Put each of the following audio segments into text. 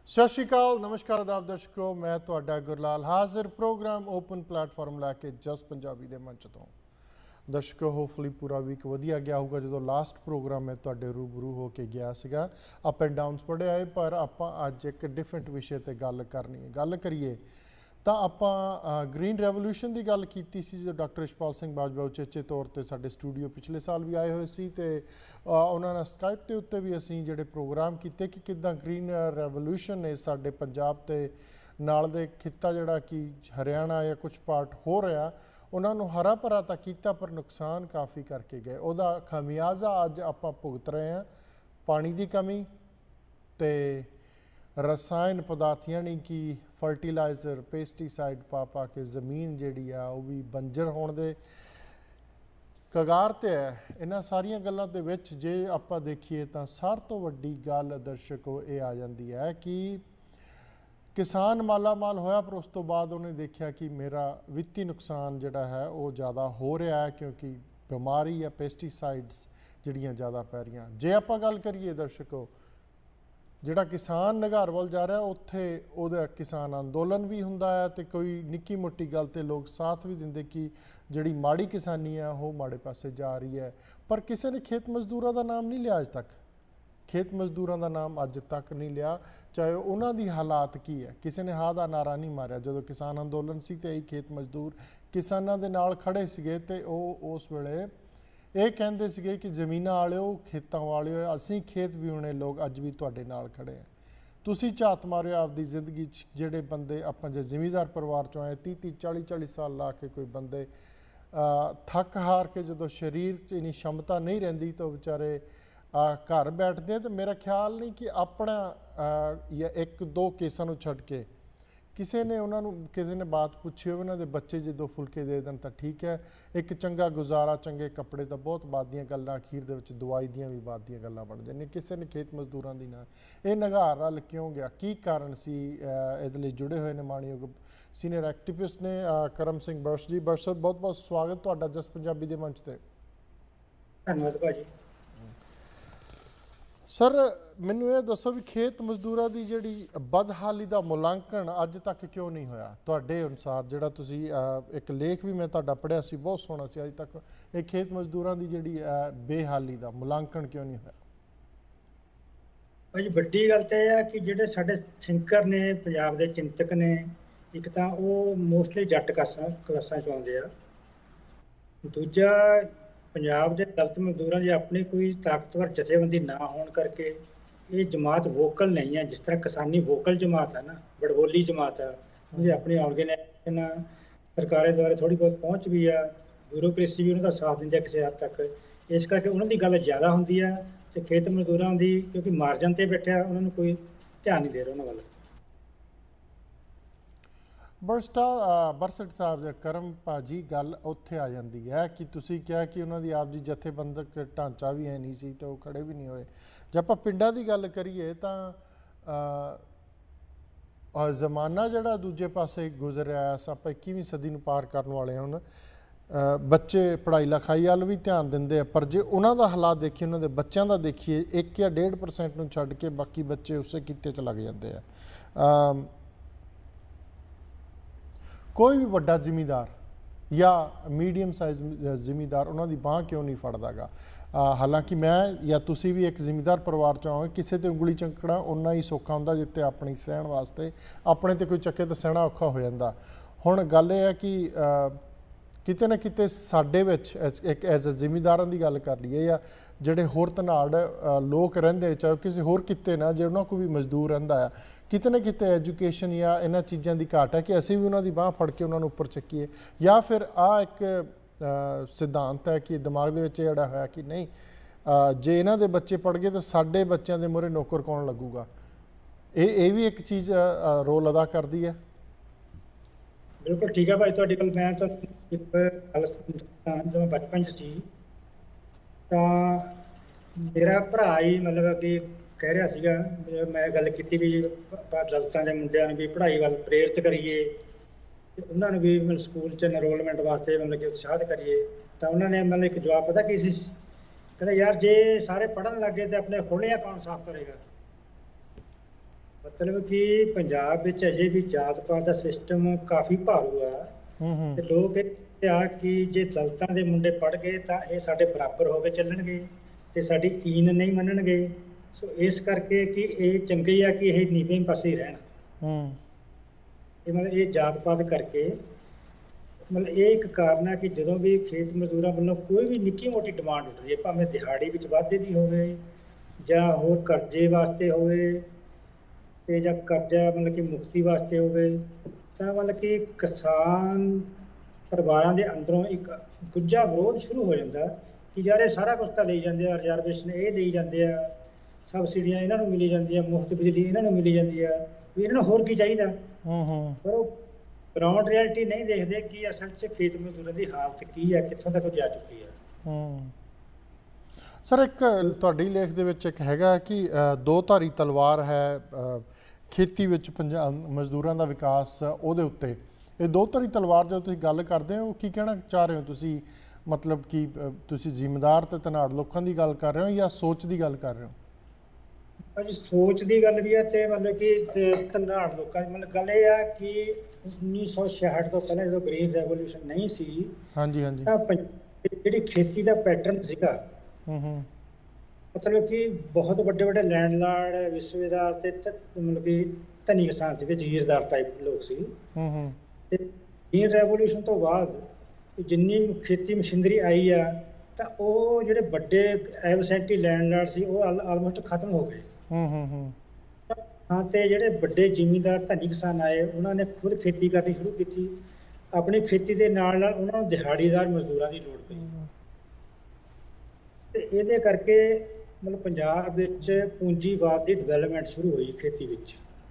ਸਤਿ ਸ਼੍ਰੀ ਅਕਾਲ, ਨਮਸਕਾਰ, ਆਦਾਬ ਦਰਸ਼ਕੋ। ਮੈਂ ਤੁਹਾਡਾ ਗੁਰਲਾਲ ਹਾਜ਼ਰ ਪ੍ਰੋਗਰਾਮ ਓਪਨ ਪਲੇਟਫਾਰਮ ਲੈ ਕੇ ਜਸ ਪੰਜਾਬੀ ਦੇ ਮੰਚ ਤੋਂ। ਦਰਸ਼ਕੋ, ਹੋਪਫੁਲੀ ਪੂਰਾ ਵੀਕ ਵਧੀਆ ਗਿਆ ਹੋਊਗਾ। ਜਦੋਂ ਲਾਸਟ ਪ੍ਰੋਗਰਾਮ ਮੈਂ ਤੁਹਾਡੇ ਰੂਬਰੂ ਹੋ ਕੇ ਗਿਆ ਸੀਗਾ, ਅਪ ਐਂਡ ਡਾਊਨਸ ਬੜੇ ਆਏ, ਪਰ ਆਪਾਂ ਅੱਜ ਇੱਕ ਡਿਫਰੈਂਟ ਵਿਸ਼ੇ 'ਤੇ ਗੱਲ ਕਰਨੀ ਹੈ। ਗੱਲ ਕਰੀਏ ਤਾਂ ਆਪਾਂ ਗ੍ਰੀਨ ਰੈਵੋਲੂਸ਼ਨ ਦੀ ਗੱਲ ਕੀਤੀ ਸੀ, ਜੋ ਡਾਕਟਰ ਇਸ਼ਪਾਲ ਸਿੰਘ ਬਾਜਵਾ ਉਚੇਚੇ ਤੌਰ 'ਤੇ ਸਾਡੇ ਸਟੂਡੀਓ ਪਿਛਲੇ ਸਾਲ ਵੀ ਆਏ ਹੋਏ ਸੀ, ਅਤੇ ਉਹਨਾਂ ਨਾਲ ਸਕਾਈਪ ਦੇ ਉੱਤੇ ਵੀ ਅਸੀਂ ਜਿਹੜੇ ਪ੍ਰੋਗਰਾਮ ਕੀਤੇ ਕਿ ਕਿੱਦਾਂ ਗ੍ਰੀਨ ਰੈਵੋਲੂਸ਼ਨ ਨੇ ਸਾਡੇ ਪੰਜਾਬ ਤੇ ਨਾਲ ਦੇ ਖਿੱਤਾ ਜਿਹੜਾ ਕਿ ਹਰਿਆਣਾ ਜਾਂ ਕੁਝ ਪਾਰਟ ਹੋ ਰਿਹਾ, ਉਹਨਾਂ ਨੂੰ ਹਰਾ ਭਰਾ ਤਾਂ ਕੀਤਾ ਪਰ ਨੁਕਸਾਨ ਕਾਫੀ ਕਰਕੇ ਗਏ। ਉਹਦਾ ਖਮਿਆਜ਼ਾ ਅੱਜ ਆਪਾਂ ਭੁਗਤ ਰਹੇ ਹਾਂ। ਪਾਣੀ ਦੀ ਕਮੀ ਅਤੇ ਰਸਾਇਣ ਪਦਾਰਥ ਯਾਨੀ ਕਿ ਫਰਟੀਲਾਈਜ਼ਰ, ਪੈਸਟੀਸਾਈਡ ਪਾ ਕੇ ਜ਼ਮੀਨ ਜਿਹੜੀ ਆ ਉਹ ਵੀ ਬੰਜਰ ਹੋਣ ਦੇ ਕਗਾਰ 'ਤੇ ਹੈ। ਇਹਨਾਂ ਸਾਰੀਆਂ ਗੱਲਾਂ ਦੇ ਵਿੱਚ ਜੇ ਆਪਾਂ ਦੇਖੀਏ ਤਾਂ ਸਭ ਤੋਂ ਵੱਡੀ ਗੱਲ ਦਰਸ਼ਕੋ ਇਹ ਆ ਜਾਂਦੀ ਹੈ ਕਿ ਕਿਸਾਨ ਮਾਲਾ ਮਾਲ ਹੋਇਆ, ਪਰ ਉਸ ਤੋਂ ਬਾਅਦ ਉਹਨੇ ਦੇਖਿਆ ਕਿ ਮੇਰਾ ਵਿੱਤੀ ਨੁਕਸਾਨ ਜਿਹੜਾ ਹੈ ਉਹ ਜ਼ਿਆਦਾ ਹੋ ਰਿਹਾ ਹੈ, ਕਿਉਂਕਿ ਬਿਮਾਰੀ ਜਾਂ ਪੈਸਟੀਸਾਈਡਸ ਜਿਹੜੀਆਂ ਜ਼ਿਆਦਾ ਪੈ ਰਹੀਆਂ। ਜੇ ਆਪਾਂ ਗੱਲ ਕਰੀਏ ਦਰਸ਼ਕੋ, ਜਿਹੜਾ ਕਿਸਾਨ ਨਿਘਾਰ ਵੱਲ ਜਾ ਰਿਹਾ, ਉੱਥੇ ਉਹਦਾ ਕਿਸਾਨ ਅੰਦੋਲਨ ਵੀ ਹੁੰਦਾ ਹੈ, ਅਤੇ ਕੋਈ ਨਿੱਕੀ ਮੋਟੀ ਗੱਲ 'ਤੇ ਲੋਕ ਸਾਥ ਵੀ ਦਿੰਦੇ ਕਿ ਜਿਹੜੀ ਮਾੜੀ ਕਿਸਾਨੀ ਹੈ ਉਹ ਮਾੜੇ ਪਾਸੇ ਜਾ ਰਹੀ ਹੈ। ਪਰ ਕਿਸੇ ਨੇ ਖੇਤ ਮਜ਼ਦੂਰਾਂ ਦਾ ਨਾਮ ਨਹੀਂ ਲਿਆ ਅੱਜ ਤੱਕ। ਖੇਤ ਮਜ਼ਦੂਰਾਂ ਦਾ ਨਾਮ ਅੱਜ ਤੱਕ ਨਹੀਂ ਲਿਆ, ਚਾਹੇ ਉਹਨਾਂ ਦੀ ਹਾਲਾਤ ਕੀ ਹੈ। ਕਿਸੇ ਨੇ ਹਾਂ ਦਾ ਨਾਰਾ ਨਹੀਂ ਮਾਰਿਆ। ਜਦੋਂ ਕਿਸਾਨ ਅੰਦੋਲਨ ਸੀ ਤੇ ਇਹ ਖੇਤ ਮਜ਼ਦੂਰ ਕਿਸਾਨਾਂ ਦੇ ਨਾਲ ਖੜੇ ਸੀਗੇ, ਅਤੇ ਉਹ ਉਸ ਵੇਲੇ ਇਹ ਕਹਿੰਦੇ ਸੀਗੇ ਕਿ ਜ਼ਮੀਨਾਂ ਵਾਲਿਓ, ਖੇਤਾਂ ਵਾਲਿਓ, ਅਸੀਂ ਖੇਤ ਵੀ ਹੋਣੇ ਲੋਕ ਅੱਜ ਵੀ ਤੁਹਾਡੇ ਨਾਲ ਖੜੇ ਆ। ਤੁਸੀਂ ਝਾਤ ਮਾਰਿਓ ਆਪਦੀ ਜ਼ਿੰਦਗੀ 'ਚ। ਜਿਹੜੇ ਬੰਦੇ ਆਪਾਂ ਜੇ ਜ਼ਿਮੀਂਦਾਰ ਪਰਿਵਾਰ 'ਚੋਂ ਆਏ, 30 40 ਸਾਲ ਲਾ ਕੇ ਕੋਈ ਬੰਦੇ ਥੱਕ ਹਾਰ ਕੇ ਜਦੋਂ ਸਰੀਰ 'ਚ ਇੰਨੀ ਸ਼ਮਤਾ ਨਹੀਂ ਰਹਿੰਦੀ ਤਾਂ ਉਹ ਵਿਚਾਰੇ ਘਰ ਬੈਠਦੇ ਆ। ਅਤੇ ਮੇਰਾ ਖਿਆਲ ਨਹੀਂ ਕਿ ਆਪਣਾ ਜਾਂ ਇੱਕ ਦੋ ਕੇਸਾਂ ਨੂੰ ਛੱਡ ਕੇ ਕਿਸੇ ਨੇ ਉਹਨਾਂ ਨੂੰ ਕਿਸੇ ਨੇ ਬਾਤ ਪੁੱਛੀ ਹੋਵੇ ਉਹਨਾਂ ਦੇ ਬੱਚੇ ਜੇ 2 ਫੁਲਕੇ ਦੇ ਦੇਣ ਤਾਂ ਠੀਕ ਹੈ। ਇੱਕ ਚੰਗਾ ਗੁਜ਼ਾਰਾ, ਚੰਗੇ ਕੱਪੜੇ ਤਾਂ ਬਹੁਤ ਬਾਅਦ ਦੀਆਂ ਗੱਲਾਂ, ਅਖੀਰ ਦੇ ਵਿੱਚ ਦਵਾਈ ਦੀਆਂ ਵੀ ਬਾਅਦ ਦੀਆਂ ਗੱਲਾਂ ਬਣ ਜਾਂਦੀਆਂ। ਕਿਸੇ ਨੇ ਖੇਤ ਮਜ਼ਦੂਰਾਂ ਦੀ ਨਾ ਇਹ ਨਿਘਾਰ ਵੱਲ ਕਿਉਂ ਗਿਆ, ਕੀ ਕਾਰਨ ਸੀ? ਇਹਦੇ ਲਈ ਜੁੜੇ ਹੋਏ ਨੇ ਮਾਣਯੋਗ ਸੀਨੀਅਰ ਐਕਟਿਵਿਸਟ ਨੇ ਕਰਮ ਸਿੰਘ ਬਰਸ਼ ਜੀ। ਬਰਸ਼ ਸਾਹਿਬ, ਬਹੁਤ ਬਹੁਤ ਸਵਾਗਤ ਤੁਹਾਡਾ ਜਸ ਪੰਜਾਬੀ ਦੇ ਮੰਚ 'ਤੇ। ਧੰਨਵਾਦ ਭਾਜੀ। ਸਰ, ਮੈਨੂੰ ਇਹ ਦੱਸੋ ਵੀ ਖੇਤ ਮਜ਼ਦੂਰਾਂ ਦੀ ਜਿਹੜੀ ਬਦਹਾਲੀ ਦਾ ਮੁਲਾਂਕਣ ਅੱਜ ਤੱਕ ਕਿਉਂ ਨਹੀਂ ਹੋਇਆ ਤੁਹਾਡੇ ਅਨੁਸਾਰ? ਜਿਹੜਾ ਤੁਸੀਂ ਇੱਕ ਲੇਖ ਵੀ ਮੈਂ ਤੁਹਾਡਾ ਪੜ੍ਹਿਆ ਸੀ, ਬਹੁਤ ਸੋਹਣਾ ਸੀ। ਅੱਜ ਤੱਕ ਇਹ ਖੇਤ ਮਜ਼ਦੂਰਾਂ ਦੀ ਜਿਹੜੀ ਬੇਹਾਲੀ ਦਾ ਮੁਲਾਂਕਣ ਕਿਉਂ ਨਹੀਂ ਹੋਇਆ? ਭਾਜੀ, ਵੱਡੀ ਗੱਲ ਤਾਂ ਇਹ ਆ ਕਿ ਜਿਹੜੇ ਸਾਡੇ ਥਿੰਕਰ ਨੇ, ਪੰਜਾਬ ਦੇ ਚਿੰਤਕ ਨੇ, ਇੱਕ ਤਾਂ ਉਹ ਮੋਸਟਲੀ ਜੱਟ ਕਲਾਸਾਂ 'ਚ ਆਉਂਦੇ ਆ। ਦੂਜਾ, ਪੰਜਾਬ ਦੇ ਦਲਿਤ ਮਜ਼ਦੂਰਾਂ ਦੀ ਆਪਣੀ ਕੋਈ ਤਾਕਤਵਰ ਜਥੇਬੰਦੀ ਨਾ ਹੋਣ ਕਰਕੇ ਇਹ ਜਮਾਤ ਵੋਕਲ ਨਹੀਂ ਹੈ। ਜਿਸ ਤਰ੍ਹਾਂ ਕਿਸਾਨੀ ਵੋਕਲ ਜਮਾਤ ਹੈ ਨਾ, ਬੜਬੋਲੀ ਜਮਾਤ ਆ, ਉਹਦੀ ਆਪਣੀ ਆਰਗੇਨਾਈਜੇਸ਼ਨ ਆ, ਸਰਕਾਰਾਂ ਦੁਆਰਾ ਥੋੜ੍ਹੀ ਬਹੁਤ ਪਹੁੰਚ ਵੀ ਆ, ਬਿਊਰੋਕ੍ਰੇਸੀ ਵੀ ਉਹਨਾਂ ਦਾ ਸਾਥ ਦਿੰਦੀ ਆ ਕਿਸੇ ਹੱਦ ਤੱਕ। ਇਸ ਕਰਕੇ ਉਹਨਾਂ ਦੀ ਗੱਲ ਜ਼ਿਆਦਾ ਹੁੰਦੀ ਆ, ਅਤੇ ਖੇਤ ਮਜ਼ਦੂਰਾਂ ਦੀ ਕਿਉਂਕਿ ਮਾਰਜਨ 'ਤੇ ਬੈਠਿਆ, ਉਹਨਾਂ ਨੂੰ ਕੋਈ ਧਿਆਨ ਨਹੀਂ ਦੇ ਰਿਹਾ ਉਹਨਾਂ ਵੱਲ। ਬਰਸਟ ਸਾਹਿਬ, ਕਰਮ ਭਾਜੀ, ਗੱਲ ਉੱਥੇ ਆ ਜਾਂਦੀ ਹੈ ਕਿ ਤੁਸੀਂ ਕਿਹਾ ਕਿ ਉਹਨਾਂ ਦੀ ਆਪਦੀ ਜਥੇਬੰਦਕ ਢਾਂਚਾ ਵੀ ਹੈ ਨਹੀਂ ਸੀ ਅਤੇ ਉਹ ਖੜੇ ਵੀ ਨਹੀਂ ਹੋਏ। ਜੇ ਆਪਾਂ ਪਿੰਡਾਂ ਦੀ ਗੱਲ ਕਰੀਏ ਤਾਂ ਜ਼ਮਾਨਾ ਜਿਹੜਾ ਦੂਜੇ ਪਾਸੇ ਗੁਜ਼ਰ ਰਿਹਾ, ਆਪਾਂ 21ਵੀਂ ਸਦੀ ਨੂੰ ਪਾਰ ਕਰਨ ਵਾਲੇ ਹੁਣ। ਬੱਚੇ ਪੜ੍ਹਾਈ ਲਿਖਾਈ ਵੱਲ ਵੀ ਧਿਆਨ ਦਿੰਦੇ ਆ, ਪਰ ਜੇ ਉਹਨਾਂ ਦਾ ਹਾਲਾਤ ਦੇਖੀਏ, ਉਹਨਾਂ ਦੇ ਬੱਚਿਆਂ ਦਾ ਦੇਖੀਏ, 1 ਜਾਂ 1.5% ਨੂੰ ਛੱਡ ਕੇ ਬਾਕੀ ਬੱਚੇ ਉਸੇ ਕਿੱਤੇ 'ਚ ਲੱਗ ਜਾਂਦੇ ਆ। ਕੋਈ ਵੀ ਵੱਡਾ ਜ਼ਿਮੀਂਦਾਰ ਜਾਂ ਮੀਡੀਅਮ ਸਾਈਜ਼ ਜ਼ਿਮੀਂਦਾਰ ਉਹਨਾਂ ਦੀ ਬਾਂਹ ਕਿਉਂ ਨਹੀਂ ਫੜਦਾ ਗਾ? ਹਾਲਾਂਕਿ ਮੈਂ ਜਾਂ ਤੁਸੀਂ ਵੀ ਇੱਕ ਜ਼ਿਮੀਂਦਾਰ ਪਰਿਵਾਰ 'ਚੋਂ ਆਓਗੇ, ਕਿਸੇ 'ਤੇ ਉਂਗਲੀ ਚੱਕਣਾ ਓਨਾ ਹੀ ਸੌਖਾ ਹੁੰਦਾ ਜਿੱਤੇ ਆਪਣੀ ਸਹਿਣ ਵਾਸਤੇ ਆਪਣੇ 'ਤੇ ਕੋਈ ਚੱਕੇ ਤਾਂ ਸਹਿਣਾ ਔਖਾ ਹੋ ਜਾਂਦਾ। ਹੁਣ ਗੱਲ ਇਹ ਹੈ ਕਿ ਕਿਤੇ ਨਾ ਕਿਤੇ ਸਾਡੇ ਵਿੱਚ ਇੱਕ ਐਜ਼ ਅ ਜ਼ਿਮੀਂਦਾਰਾਂ ਦੀ ਗੱਲ ਕਰ ਲਈਏ ਜਾਂ ਜਿਹੜੇ ਹੋਰ ਧਨਾੜ ਲੋਕ ਰਹਿੰਦੇ, ਚਾਹੇ ਕਿਸੇ ਹੋਰ ਕਿੱਤੇ ਨਾ, ਜੇ ਉਹਨਾਂ ਕੋਲ ਵੀ ਮਜ਼ਦੂਰ ਰਹਿੰਦਾ ਆ, ਕਿਤੇ ਨਾ ਕਿਤੇ ਐਜੂਕੇਸ਼ਨ ਜਾਂ ਇਹਨਾਂ ਚੀਜ਼ਾਂ ਦੀ ਘਾਟ ਹੈ ਕਿ ਅਸੀਂ ਵੀ ਉਹਨਾਂ ਦੀ ਬਾਂਹ ਫੜ ਕੇ ਉਹਨਾਂ ਨੂੰ ਉੱਪਰ ਚੱਕੀਏ। ਜਾਂ ਫਿਰ ਇੱਕ ਸਿਧਾਂਤ ਹੈ ਕਿ ਦਿਮਾਗ ਦੇ ਵਿੱਚ ਜਿਹੜਾ ਹੋਇਆ ਕਿ ਨਹੀਂ, ਜੇ ਇਹਨਾਂ ਦੇ ਬੱਚੇ ਪੜ੍ਹ ਗਏ ਤਾਂ ਸਾਡੇ ਬੱਚਿਆਂ ਦੇ ਮੂਹਰੇ ਨੌਕਰ ਕੌਣ ਲੱਗੂਗਾ? ਇਹ ਵੀ ਇੱਕ ਚੀਜ਼ ਰੋਲ ਅਦਾ ਕਰਦੀ ਹੈ। ਬਿਲਕੁਲ ਠੀਕ ਹੈ ਭਾਈ ਤੁਹਾਡੀ ਗੱਲ। ਮੈਂ ਤੁਹਾਨੂੰ ਇੱਕ ਗੱਲ ਦੱਸਾਂ, ਜਦੋਂ ਮੈਂ ਬਚਪਨ 'ਚ ਸੀ ਤਾਂ ਮੇਰਾ ਭਰਾ ਹੀ ਮਤਲਬ ਕਿ ਕਹਿ ਰਿਹਾ ਸੀਗਾ, ਮੈਂ ਗੱਲ ਕੀਤੀ ਵੀ ਆਪਾਂ ਦਲਿਤਾਂ ਦੇ ਮੁੰਡਿਆਂ ਨੂੰ ਵੀ ਪੜ੍ਹਾਈ ਵੱਲ ਪ੍ਰੇਰਿਤ ਕਰੀਏ, ਅਤੇ ਉਹਨਾਂ ਨੂੰ ਵੀ ਮਤਲਬ ਸਕੂਲ 'ਚ ਐਨਰੋਲਮੈਂਟ ਵਾਸਤੇ ਮਤਲਬ ਕਿ ਉਤਸ਼ਾਹਿਤ ਕਰੀਏ। ਤਾਂ ਉਹਨਾਂ ਨੇ ਮਤਲਬ ਇੱਕ ਜਵਾਬ ਪਤਾ ਕੀ ਸੀ? ਕਹਿੰਦਾ, ਯਾਰ ਜੇ ਸਾਰੇ ਪੜ੍ਹਨ ਲੱਗ ਗਏ ਤਾਂ ਆਪਣੇ ਹੋਲੀਆਂ ਕੌਣ ਸਾਫ਼ ਕਰੇਗਾ? ਮਤਲਬ ਕਿ ਪੰਜਾਬ ਵਿੱਚ ਅਜੇ ਵੀ ਜਾਤ ਪਾਤ ਦਾ ਸਿਸਟਮ ਕਾਫੀ ਭਾਰੂ ਆ ਤੇ ਲੋਕ ਇਹ ਆ ਕਿ ਜੇ ਦਲਿਤਾਂ ਦੇ ਮੁੰਡੇ ਪੜ੍ਹ ਗਏ ਤਾਂ ਇਹ ਸਾਡੇ ਬਰਾਬਰ ਹੋ ਕੇ ਚੱਲਣਗੇ ਤੇ ਸਾਡੀ ਈਨ ਨਹੀਂ ਮੰਨਣਗੇ। ਸੋ ਇਸ ਕਰਕੇ ਕਿ ਇਹ ਚੰਗੇ ਆ ਕਿ ਇਹ ਨੀਵੇਂ ਪਾਸੇ ਹੀ ਰਹਿਣ। ਇਹ ਮਤਲਬ ਇਹ ਜਾਤ ਪਾਤ ਕਰਕੇ ਮਤਲਬ ਇਹ ਇੱਕ ਕਾਰਨ ਹੈ ਕਿ ਜਦੋਂ ਵੀ ਖੇਤ ਮਜ਼ਦੂਰਾਂ ਵੱਲੋਂ ਕੋਈ ਵੀ ਨਿੱਕੀ ਮੋਟੀ ਡਿਮਾਂਡ ਉੱਠਦੀ ਹੈ, ਭਾਵੇਂ ਦਿਹਾੜੀ ਵਿੱਚ ਵਾਧੇ ਦੀ ਹੋਵੇ ਜਾਂ ਹੋਰ ਕਰਜ਼ੇ ਵਾਸਤੇ ਹੋਵੇ ਤੇ ਜਾਂ ਕਰਜ਼ਾ ਮਤਲਬ ਕਿ ਮੁਕਤੀ ਵਾਸਤੇ ਹੋਵੇ, ਤਾਂ ਮਤਲਬ ਕਿ ਕਿਸਾਨ ਪਰਿਵਾਰਾਂ ਦੇ ਅੰਦਰੋਂ ਇੱਕ ਗੁੱਝਾ ਵਿਰੋਧ ਸ਼ੁਰੂ ਹੋ ਜਾਂਦਾ ਕਿ ਯਾਰ ਇਹ ਸਾਰਾ ਕੁਛ ਤਾਂ ਲਈ ਜਾਂਦੇ ਆ, ਰਿਜ਼ਰਵੇਸ਼ਨ ਇਹ ਦੇਈ ਜਾਂਦੇ ਆ, ਸਬਸਿਡੀਆਂ ਇਹਨਾਂ ਨੂੰ ਮਿਲੀ ਜਾਂਦੀਆਂ, ਮੁਫਤ ਬਿਜਲੀ ਇਹਨਾਂ ਨੂੰ ਮਿਲੀ ਜਾਂਦੀ ਆ, ਵੀ ਇਹਨਾਂ ਨੂੰ ਹੋਰ ਕੀ ਚਾਹੀਦਾ। ਪਰ ਉਹ ਗਰਾਊਂਡ ਰਿਐਲਿਟੀ ਨਹੀਂ ਦੇਖਦੇ ਕਿ ਅਸਲ 'ਚ ਖੇਤ ਮਜ਼ਦੂਰਾਂ ਦੀ ਹਾਲਤ ਕੀ ਹੈ, ਕਿੱਥੋਂ ਤੱਕ ਜਾ ਚੁੱਕੀ ਹੈ। ਸਰ, ਇੱਕ ਤੁਹਾਡੀ ਲੇਖ ਦੇ ਵਿੱਚ ਇੱਕ ਹੈਗਾ ਕਿ ਦੋ ਧਾਰੀ ਤਲਵਾਰ ਹੈ ਖੇਤੀ ਵਿੱਚ ਮਜ਼ਦੂਰਾਂ ਦਾ ਵਿਕਾਸ ਉਹਦੇ ਉੱਤੇ। ਇਹ ਦੋ ਧਾਰੀ ਤਲਵਾਰ ਜਦੋਂ ਤੁਸੀਂ ਗੱਲ ਕਰਦੇ ਹੋ ਕੀ ਕਹਿਣਾ ਚਾਹ ਰਹੇ ਹੋ ਤੁਸੀਂ? ਮਤਲਬ ਕਿ ਤੁਸੀਂ ਜ਼ਿਮੀਂਦਾਰ ਤੇ ਧਨਾੜ ਲੋਕਾਂ ਦੀ ਗੱਲ ਕਰ ਰਹੇ ਹੋ ਜਾਂ ਸੋਚ ਦੀ ਗੱਲ ਕਰ ਰਹੇ ਹੋ? ਭਾਜੀ ਸੋਚ ਦੀ ਗੱਲ ਵੀ ਹੈ ਤੇ ਮਤਲਬ ਕਿ ਧਨਾੜ ਲੋਕਾਂ ਦੀ ਮਤਲਬ ਗੱਲ ਇਹ ਆ ਕਿ 1966 ਤੋਂ ਪਹਿਲਾਂ ਜਦੋਂ ਗ੍ਰੀਨ ਰੈਵੋਲੂਸ਼ਨ ਨਹੀਂ ਸੀ, ਹਾਂਜੀ, ਤਾਂ ਜਿਹੜੀ ਖੇਤੀ ਦਾ ਪੈਟਰਨ ਸੀਗਾ ਮਤਲਬ ਕਿ ਬਹੁਤ ਵੱਡੇ ਵੱਡੇ ਲੈਂਡਲਾਰਡ ਵਿਸ਼ਵੇਦਾਰ ਤੇ ਮਤਲਬ ਕਿ ਧਨੀ ਕਿਸਾਨ ਸੀਗੇ, ਜਾਗੀਰਦਾਰ ਟਾਈਪ ਲੋਕ ਸੀ। ਤੇ ਗ੍ਰੀਨ ਰੈਵੋਲੂਸ਼ਨ ਤੋਂ ਬਾਅਦ ਜਿੰਨੀ ਖੇਤੀ ਮਸ਼ੀਨਰੀ ਆਈ ਆ ਤਾਂ ਉਹ ਜਿਹੜੇ ਵੱਡੇ ਐਬਸੈਂਟੀ ਲੈਂਡਲਾਰਡ ਸੀ ਉਹ ਆਲਮੋਸਟ ਖਤਮ ਹੋ ਗਏ। ਹਾਂ, ਤੇ ਜਿਹੜੇ ਵੱਡੇ ਜ਼ਿਮੀਂਦਾਰ ਧਨੀ ਕਿਸਾਨ ਆਏ ਉਹਨਾਂ ਨੇ ਖੁਦ ਖੇਤੀ ਕਰਨੀ ਸ਼ੁਰੂ ਕੀਤੀ। ਆਪਣੀ ਖੇਤੀ ਦੇ ਨਾਲ ਨਾਲ ਉਹਨਾਂ ਨੂੰ ਦਿਹਾੜੀਦਾਰ ਮਜ਼ਦੂਰਾਂ ਦੀ ਲੋੜ ਪਈ ਤੇ ਇਹਦੇ ਕਰਕੇ ਮਤਲਬ ਪੰਜਾਬ ਵਿੱਚ ਪੂੰਜੀਵਾਦ ਦੀ ਡਿਵੈਲਪਮੈਂਟ ਸ਼ੁਰੂ ਹੋਈ ਖੇਤੀ ਵਿੱਚ।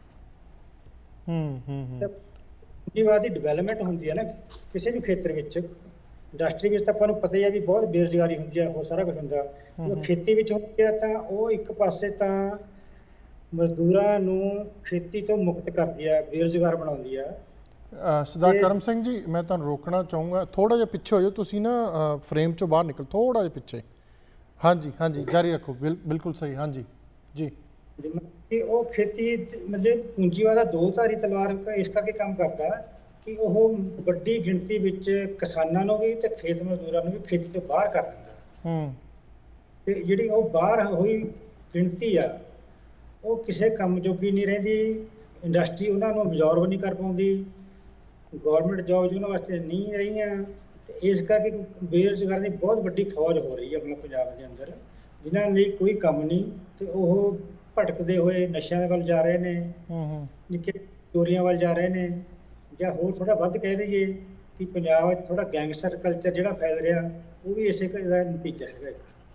ਪੂੰਜੀਵਾਦ ਦੀ ਡਿਵੈਲਪਮੈਂਟ ਹੁੰਦੀ ਹੈ ਨਾ ਕਿਸੇ ਵੀ ਖੇਤਰ ਵਿੱਚ। ਇੰਡਸਟਰੀ ਵਿੱਚ ਤਾਂ ਆਪਾਂ ਨੂੰ ਪਤਾ ਹੀ ਹੈ ਵੀ ਬਹੁਤ ਬੇਰੁਜ਼ਗਾਰੀ ਹੁੰਦੀ ਹੈ, ਹੋਰ ਸਾਰਾ ਕੁਛ ਹੁੰਦਾ। ਜਦੋਂ ਖੇਤੀ ਵਿੱਚ ਹੁੰਦੀ ਹੈ ਤਾਂ ਉਹ ਇੱਕ ਪਾਸੇ ਤਾਂ ਮਜ਼ਦੂਰਾਂ ਨੂੰ ਖੇਤੀ ਤੋਂ ਮੁਕਤ ਕਰਦੀ ਹੈ, ਬੇਰੁਜ਼ਗਾਰ ਬਣਾਉਂਦੀ ਹੈ। ਸਰਦਾਰ ਕਰਮ ਸਿੰਘ ਜੀ, ਮੈਂ ਤੁਹਾਨੂੰ ਰੋਕਣਾ ਚਾਹੂੰਗਾ, ਥੋੜਾ ਜਿਹਾ ਪਿੱਛੇ ਹੋ ਜਾਓ ਤੁਸੀਂ ਨਾ, ਫਰੇਮ ਚੋਂ ਬਾਹਰ ਨਿਕਲ ਥੋੜਾ ਜਿਹਾ ਪਿੱਛੇ। ਹਾਂਜੀ, ਜਾਰੀ ਰੱਖੋ, ਬਿਲਕੁਲ ਸਹੀ। ਹਾਂਜੀ ਜੀ। ਉਹ ਖੇਤੀ ਮਤਲਬ ਪੂੰਜੀਵਾਦ ਦਾ ਦੋ ਧਾਰੀ ਤਲਵਾਰ ਇਸ ਕਰਕੇ ਕੰਮ ਕਰਦਾ ਕਿ ਉਹ ਵੱਡੀ ਗਿਣਤੀ ਵਿੱਚ ਕਿਸਾਨਾਂ ਨੂੰ ਵੀ ਤੇ ਖੇਤ ਮਜ਼ਦੂਰਾਂ ਨੂੰ ਵੀ ਖੇਤੀ ਤੋਂ ਬਾਹਰ ਕਰ ਦਿੰਦਾ। ਤੇ ਜਿਹੜੀ ਉਹ ਬਾਹਰ ਹੋਈ ਗਿਣਤੀ ਆ ਉਹ ਕਿਸੇ ਕੰਮ ਜੋਗੀ ਨਹੀਂ ਰਹਿੰਦੀ। ਇੰਡਸਟਰੀ ਉਹਨਾਂ ਨੂੰ ਅਬਜ਼ੌਰਬ ਨਹੀਂ ਕਰ ਪਾਉਂਦੀ, ਗੌਰਮੈਂਟ ਜੌਬਸ ਉਹਨਾਂ ਵਾਸਤੇ ਨਹੀਂ ਰਹੀਆਂ। ਤੇ ਇਸ ਕਰਕੇ ਬੇਰੁਜ਼ਗਾਰਾਂ ਦੀ ਬਹੁਤ ਵੱਡੀ ਫੌਜ ਹੋ ਰਹੀ ਹੈ ਆਪਣੇ ਪੰਜਾਬ ਦੇ ਅੰਦਰ, ਜਿਨ੍ਹਾਂ ਲਈ ਕੋਈ ਕੰਮ ਨਹੀਂ ਤੇ ਉਹ ਭਟਕਦੇ ਹੋਏ ਨਸ਼ਿਆਂ ਦੇ ਵੱਲ ਜਾ ਰਹੇ ਨੇ, ਨਿੱਕੇ ਚੋਰੀਆਂ ਵੱਲ ਜਾ ਰਹੇ ਨੇ, ਜਾਂ ਹੋਰ ਥੋੜਾ ਵੱਧ ਕਹਿ ਲਈਏ ਕਿ ਪੰਜਾਬ ਵਿੱਚ ਥੋੜਾ ਗੈਂਗਸਟਰ ਕਲਚਰ ਜਿਹੜਾ ਫੈਲ ਰਿਹਾ ਉਹ ਵੀ ਇਸੇ ਦਾ ਨਤੀਜਾ ਹੈਗਾ।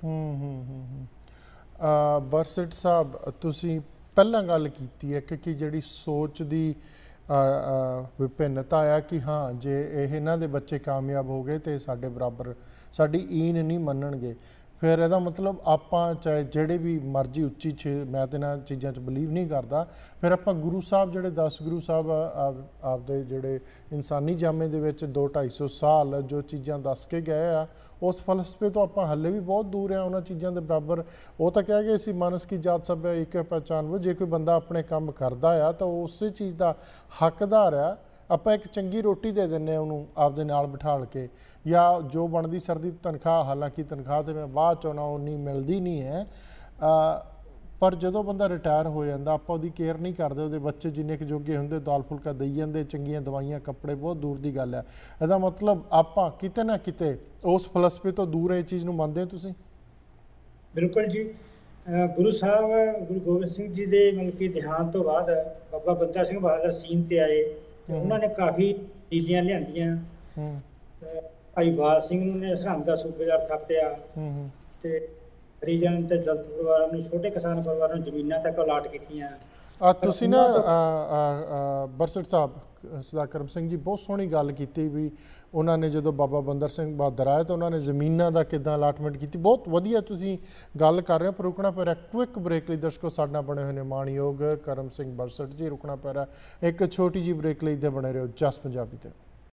ਬਰਸਟ ਸਾਹਿਬ, ਤੁਸੀਂ ਪਹਿਲਾਂ ਗੱਲ ਕੀਤੀ ਹੈ ਕਿ ਜਿਹੜੀ ਸੋਚ ਦੀ ਵਿਭਿੰਨਤਾ ਆ ਕਿ ਹਾਂ ਜੇ ਇਹਨਾਂ ਦੇ ਬੱਚੇ ਕਾਮਯਾਬ ਹੋ ਗਏ ਤੇ ਸਾਡੇ ਬਰਾਬਰ ਸਾਡੀ ਈਨ ਨਹੀਂ ਮੰਨਣਗੇ, ਫਿਰ ਇਹਦਾ ਮਤਲਬ ਆਪਾਂ ਚਾਹੇ ਜਿਹੜੇ ਵੀ ਮਰਜ਼ੀ ਉੱਚੀ ਮੈਂ ਤਾਂ ਇਹਨਾਂ ਚੀਜ਼ਾਂ 'ਚ ਬਿਲੀਵ ਨਹੀਂ ਕਰਦਾ, ਫਿਰ ਆਪਾਂ ਗੁਰੂ ਸਾਹਿਬ ਜਿਹੜੇ 10 ਗੁਰੂ ਸਾਹਿਬ ਆਪਦੇ ਜਿਹੜੇ ਇਨਸਾਨੀ ਜਾਮੇ ਦੇ ਵਿੱਚ 200-250 ਸਾਲ ਜੋ ਚੀਜ਼ਾਂ ਦੱਸ ਕੇ ਗਏ ਆ, ਉਸ ਫਲਸਫੇ ਤੋਂ ਆਪਾਂ ਹਾਲੇ ਵੀ ਬਹੁਤ ਦੂਰ ਆ ਉਹਨਾਂ ਚੀਜ਼ਾਂ ਦੇ ਬਰਾਬਰ। ਉਹ ਤਾਂ ਕਹਿ ਗਏ ਸੀ ਮਾਨਸ ਕੀ ਜਾਤ ਸਭ ਇੱਕ ਪਹਿਚਾਨ, ਜੇ ਕੋਈ ਬੰਦਾ ਆਪਣੇ ਕੰਮ ਕਰਦਾ ਆ ਤਾਂ ਉਹ ਉਸੇ ਚੀਜ਼ ਦਾ ਹੱਕਦਾਰ ਆ। ਆਪਾਂ ਇੱਕ ਚੰਗੀ ਰੋਟੀ ਦੇ ਦਿੰਦੇ ਹਾਂ ਉਹਨੂੰ ਆਪਦੇ ਨਾਲ ਬਿਠਾਲ ਕੇ, ਜਾਂ ਜੋ ਬਣਦੀ ਸਰਦੀ ਤਨਖਾਹ, ਹਾਲਾਂਕਿ ਤਨਖਾਹ ਤੇ ਮੈਂ ਬਾਅਦ 'ਚ ਆਉਣਾ ਉਨੀ ਮਿਲਦੀ ਨਹੀਂ ਹੈ, ਪਰ ਜਦੋਂ ਬੰਦਾ ਰਿਟਾਇਰ ਹੋ ਜਾਂਦਾ ਆਪਾਂ ਉਹਦੀ ਕੇਅਰ ਨਹੀਂ ਕਰਦੇ। ਉਹਦੇ ਬੱਚੇ ਜਿੰਨੇ ਕੁ ਜੋਗੇ ਹੁੰਦੇ ਦਾਲ ਫੁਲਕਾ ਦੇਈ ਜਾਂਦੇ, ਚੰਗੀਆਂ ਦਵਾਈਆਂ ਕੱਪੜੇ, ਬਹੁਤ ਦੂਰ ਦੀ ਗੱਲ ਹੈ। ਇਹਦਾ ਮਤਲਬ ਆਪਾਂ ਕਿਤੇ ਨਾ ਕਿਤੇ ਉਸ ਫਲਸਫੇ ਤੋਂ ਦੂਰ ਇਹ ਚੀਜ਼ ਨੂੰ ਮੰਨਦੇ ਹੋ ਤੁਸੀਂ? ਬਿਲਕੁਲ ਜੀ। ਗੁਰੂ ਸਾਹਿਬ ਗੁਰੂ ਗੋਬਿੰਦ ਸਿੰਘ ਜੀ ਦੇ ਮਤਲਬ ਕਿ ਦੇਹਾਂਤ ਤੋਂ ਬਾਅਦ ਬਾਬਾ ਬੰਦਾ ਸਿੰਘ ਬਹਾਦਰ ਸੀਨ ਤੇ ਆਏ ਤੇ ਉਹਨਾਂ ਨੇ ਕਾਫੀ ਤਬਦੀਲੀਆਂ ਲਿਆਂਦੀਆਂ। ਭਾਈ ਬਾਲ ਸਿੰਘ ਨੂੰ ਨੇ ਸਰਹੰਦ ਦਾ ਸੂਬੇਦਾਰ ਥਾਪਿਆ ਤੇ ਹਰੀਜਨ ਤੇ ਦਲਿਤ ਪਰਿਵਾਰਾਂ ਨੂੰ, ਛੋਟੇ ਕਿਸਾਨ ਪਰਿਵਾਰਾਂ ਨੂੰ ਜ਼ਮੀਨਾਂ ਤੱਕ ਅਲਾਟ ਕੀਤੀਆਂ। ਤੁਸੀਂ ਨਾ ਬਰਸਟ ਸਾਹਿਬ, ਸਰਦਾਰ ਕਰਮ ਸਿੰਘ ਜੀ ਬਹੁਤ ਸੋਹਣੀ ਗੱਲ ਕੀਤੀ ਵੀ ਉਹਨਾਂ ਨੇ ਜਦੋਂ ਬਾਬਾ ਬੰਦਾ ਸਿੰਘ ਬਹਾਦਰ ਆਏ ਤਾਂ ਉਹਨਾਂ ਨੇ ਜ਼ਮੀਨਾਂ ਦਾ ਕਿੱਦਾਂ ਅਲਾਟਮੈਂਟ ਕੀਤੀ। ਬਹੁਤ ਵਧੀਆ ਤੁਸੀਂ ਗੱਲ ਕਰ ਰਹੇ ਹੋ, ਪਰ ਰੁਕਣਾ ਪੈ ਰਿਹਾ ਕੁਇਕ ਬ੍ਰੇਕ ਲਈ। ਦਰਸ਼ਕੋ, ਸਾਡੇ ਨਾਲ ਬਣੇ ਹੋਏ ਨੇ ਮਾਣਯੋਗ ਕਰਮ ਸਿੰਘ ਬਰਸਟ ਜੀ। ਰੁਕਣਾ ਪੈ ਰਿਹਾ ਇੱਕ ਛੋਟੀ ਜਿਹੀ ਬ੍ਰੇਕ ਲਈ, ਤੇ ਬਣੇ ਰਹੋ ਜਸ ਪੰਜਾਬੀ ਤੇ।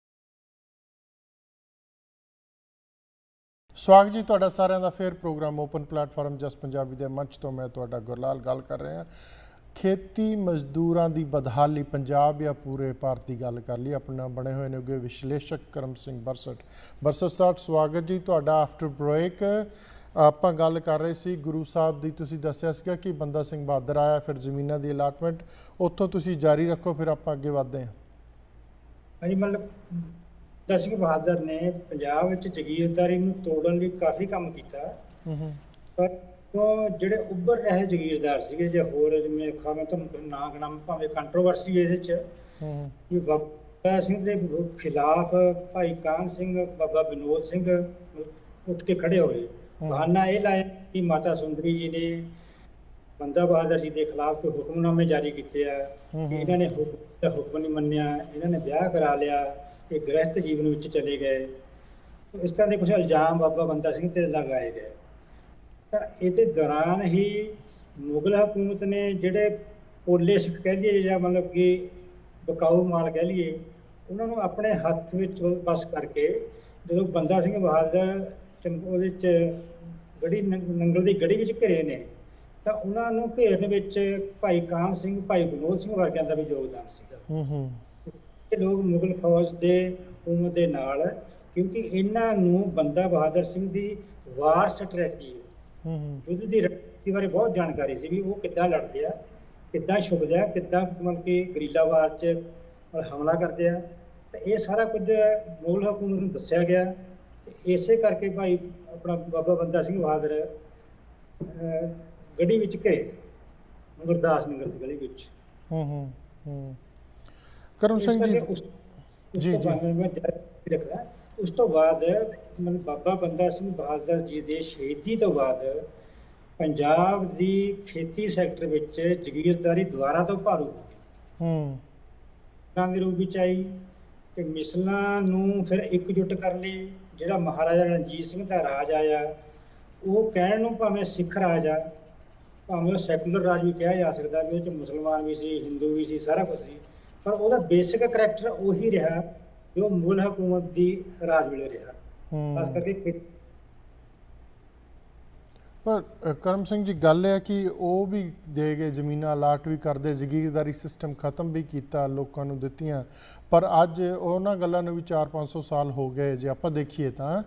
ਸਵਾਗਤ ਜੀ ਤੁਹਾਡਾ ਸਾਰਿਆਂ ਦਾ ਫਿਰ program open platform Jas Punjabi ਦੇ ਮੰਚ ਤੋਂ। ਮੈਂ ਤੁਹਾਡਾ ਗੁਰਲਾਲ ਗੱਲ ਕਰ ਰਿਹਾ। ਖੇਤੀ ਮਜ਼ਦੂਰਾਂ ਦੀ ਬਦਹਾਲੀ ਪੰਜਾਬ ਜਾਂ ਪੂਰੇ ਭਾਰਤ ਦੀ ਗੱਲ ਕਰ ਲਈ। ਆਪਣਾ ਬਣੇ ਹੋਏ ਨੇ ਅੱਗੇ ਵਿਸ਼ਲੇਸ਼ਕ ਕਰਮ ਸਿੰਘ ਬਰਸਟ ਸਾਹਿਬ, ਸਵਾਗਤ ਜੀ ਤੁਹਾਡਾ। ਆਫਟਰ ਬ੍ਰੇਕ ਆਪਾਂ ਗੱਲ ਕਰ ਰਹੇ ਸੀ ਗੁਰੂ ਸਾਹਿਬ ਦੀ। ਤੁਸੀਂ ਦੱਸਿਆ ਸੀਗਾ ਕਿ ਬੰਦਾ ਸਿੰਘ ਬਹਾਦਰ ਆਇਆ, ਫਿਰ ਜ਼ਮੀਨਾਂ ਦੀ ਅਲਾਟਮੈਂਟ, ਉੱਥੋਂ ਤੁਸੀਂ ਜਾਰੀ ਰੱਖੋ, ਫਿਰ ਆਪਾਂ ਅੱਗੇ ਵਧਦੇ ਹਾਂ। ਹਾਂਜੀ, ਮਤਲਬ ਬੰਦਾ ਸਿੰਘ ਬਹਾਦਰ ਨੇ ਪੰਜਾਬ ਵਿੱਚ ਜ਼ਗੀਰਦਾਰੀ ਨੂੰ ਤੋੜਨ ਲਈ ਕਾਫੀ ਕੰਮ ਕੀਤਾ, ਪਰ ਜਿਹੜੇ ਉੱਭਰ ਰਹੇ ਜ਼ਗੀਰਦਾਰ ਸੀਗੇ ਜਾਂ ਹੋਰ ਜਿਵੇਂ ਮੈਂ ਤੁਹਾਨੂੰ ਨਾਂ ਗਿਣਾਵਾਂ, ਭਾਵੇਂ ਕੰਟਰੋਵਰਸੀ ਇਹਦੇ 'ਚ ਕਿ ਬਾਬਾ ਸਿੰਘ ਦੇ ਖਿਲਾਫ ਭਾਈ ਕਾਹਨ ਸਿੰਘ, ਬਾਬਾ ਵਿਨੋਦ ਸਿੰਘ ਉੱਠ ਕੇ ਖੜੇ ਹੋਏ। ਬਹਾਨਾ ਇਹ ਲਾਇਆ ਕਿ ਮਾਤਾ ਸੁੰਦਰੀ ਜੀ ਨੇ ਬੰਦਾ ਬਹਾਦਰ ਜੀ ਦੇ ਖਿਲਾਫ ਕੋਈ ਹੁਕਮਨਾਮੇ ਜਾਰੀ ਕੀਤੇ ਆ, ਇਹਨਾਂ ਨੇ ਹੁਕਮ ਨਹੀਂ ਮੰਨਿਆ, ਇਹਨਾਂ ਨੇ ਵਿਆਹ ਕਰਾ ਲਿਆ, ਇਹ ਗ੍ਰਹਿਸਥ ਜੀਵਨ ਵਿੱਚ ਚਲੇ ਗਏ। ਇਸ ਤਰ੍ਹਾਂ ਦੇ ਕੁਝ ਇਲਜ਼ਾਮ ਬਾਬਾ ਬੰਦਾ ਸਿੰਘ ਤੇ ਲਗਾਏ ਗਏ। ਤਾਂ ਇਹਦੇ ਦੌਰਾਨ ਹੀ ਮੁਗਲ ਹਕੂਮਤ ਨੇ ਜਿਹੜੇ ਪੋਲੇ ਸਿੱਖ ਕਹਿ ਲਈਏ ਜਾਂ ਮਤਲਬ ਕਿ ਬਕਾਊ ਮਾਲ ਕਹਿ ਲਈਏ, ਉਹਨਾਂ ਨੂੰ ਆਪਣੇ ਹੱਥ ਵਿੱਚ ਬਸ ਕਰਕੇ ਜਦੋਂ ਬੰਦਾ ਸਿੰਘ ਬਹਾਦਰ ਉਹਦੇ 'ਚ ਨੰਗਲ ਦੀ ਗੜੀ ਵਿੱਚ ਘਿਰੇ ਨੇ, ਤਾਂ ਉਹਨਾਂ ਨੂੰ ਘੇਰਨ ਵਿੱਚ ਭਾਈ ਕਾਹਨ ਸਿੰਘ, ਭਾਈ ਵਿਨੋਦ ਸਿੰਘ ਵਰਗਿਆਂ ਦਾ ਵੀ ਯੋਗਦਾਨ ਸੀਗਾ। ਇਹ ਲੋਕ ਮੁਗਲ ਫੌਜ ਦੇ ਹਕੂਮਤ ਦੇ ਨਾਲ, ਕਿਉਂਕਿ ਇਹਨਾਂ ਨੂੰ ਬੰਦਾ ਬਹਾਦਰ ਸਿੰਘ ਦੀ ਵਾਰ ਸਟ੍ਰੈਟਜੀ, ਯੁੱਧ ਦੀ ਰਣਨੀਤੀ ਬਾਰੇ ਬਹੁਤ ਜਾਣਕਾਰੀ ਸੀ ਵੀ ਉਹ ਕਿੱਦਾਂ ਲੜਦੇ ਆ, ਕਿੱਦਾਂ ਛੁਪਦੇ ਆ, ਕਿੱਦਾਂ ਮਤਲਬ ਕਿ ਗਰੀਲਾ ਵਾਰ 'ਚ ਹਮਲਾ ਕਰਦੇ ਆ। ਤੇ ਇਹ ਸਾਰਾ ਕੁਝ ਮੁਗਲ ਹਕੂਮਤ ਨੂੰ ਦੱਸਿਆ ਗਿਆ। ਤੇ ਇਸੇ ਕਰਕੇ ਭਾਈ ਆਪਣਾ ਬਾਬਾ ਬੰਦਾ ਸਿੰਘ ਬਹਾਦਰ ਗੜੀ ਵਿੱਚ ਘਿਰੇ, ਗੁਰਦਾਸ ਨਗਰ ਦੀ ਗਲੀ ਵਿੱਚ। ਕਰਮ ਸਿੰਘ ਜੀ ਰੱਖਦਾ। ਉਸ ਤੋਂ ਬਾਅਦ ਮਤਲਬ ਬਾਬਾ ਬੰਦਾ ਸਿੰਘ ਬਹਾਦਰ ਜੀ ਦੇ ਸ਼ਹੀਦੀ ਤੋਂ ਬਾਅਦ ਪੰਜਾਬ ਦੀ ਖੇਤੀ ਸੈਕਟਰ ਵਿੱਚ ਜ਼ਗੀਰਦਾਰੀ ਦੁਬਾਰਾ ਤੋਂ ਭਾਰੂ ਹੋ ਗਈ, ਦੇ ਰੂਪ ਵਿੱਚ ਆਈ। ਤੇ ਮਿਸਲਾਂ ਨੂੰ ਫਿਰ ਇਕਜੁੱਟ ਕਰਨ ਲਈ ਜਿਹੜਾ ਮਹਾਰਾਜਾ ਰਣਜੀਤ ਸਿੰਘ ਦਾ ਰਾਜ ਆਇਆ, ਉਹ ਕਹਿਣ ਨੂੰ ਭਾਵੇਂ ਸਿੱਖ ਰਾਜ ਆ, ਭਾਵੇਂ ਉਹ ਸੈਕੂਲਰ ਰਾਜ ਵੀ ਕਿਹਾ ਜਾ ਸਕਦਾ ਵੀ ਉਹ 'ਚ ਮੁਸਲਮਾਨ ਵੀ ਸੀ, ਹਿੰਦੂ ਵੀ ਸੀ, ਸਾਰਾ ਕੁਛ ਸੀ, ਪਰ ਉਹਦਾ ਬੇਸਿਕ ਕਰੈਕਟਰ ਉਹੀ ਰਿਹਾ ਜੋ ਮੁਗਲ ਹਕੂਮਤ ਦੀ ਰਾਜ ਵੇਲੇ ਰਿਹਾ, ਖਾਸ ਕਰਕੇ। ਪਰ ਕਰਮ ਸਿੰਘ ਜੀ, ਗੱਲ ਹੈ ਕਿ ਉਹ ਵੀ ਦੇ ਗਏ ਜ਼ਮੀਨਾਂ, ਅਲਾਟ ਵੀ ਕਰਦੇ, ਜ਼ਗੀਰਦਾਰੀ ਸਿਸਟਮ ਖਤਮ ਵੀ ਕੀਤਾ, ਲੋਕਾਂ ਨੂੰ ਦਿੱਤੀਆਂ, ਪਰ ਅੱਜ ਉਹਨਾਂ ਗੱਲਾਂ ਨੂੰ ਵੀ 400-500 ਸਾਲ ਹੋ ਗਏ। ਜੇ ਆਪਾਂ ਦੇਖੀਏ ਤਾਂ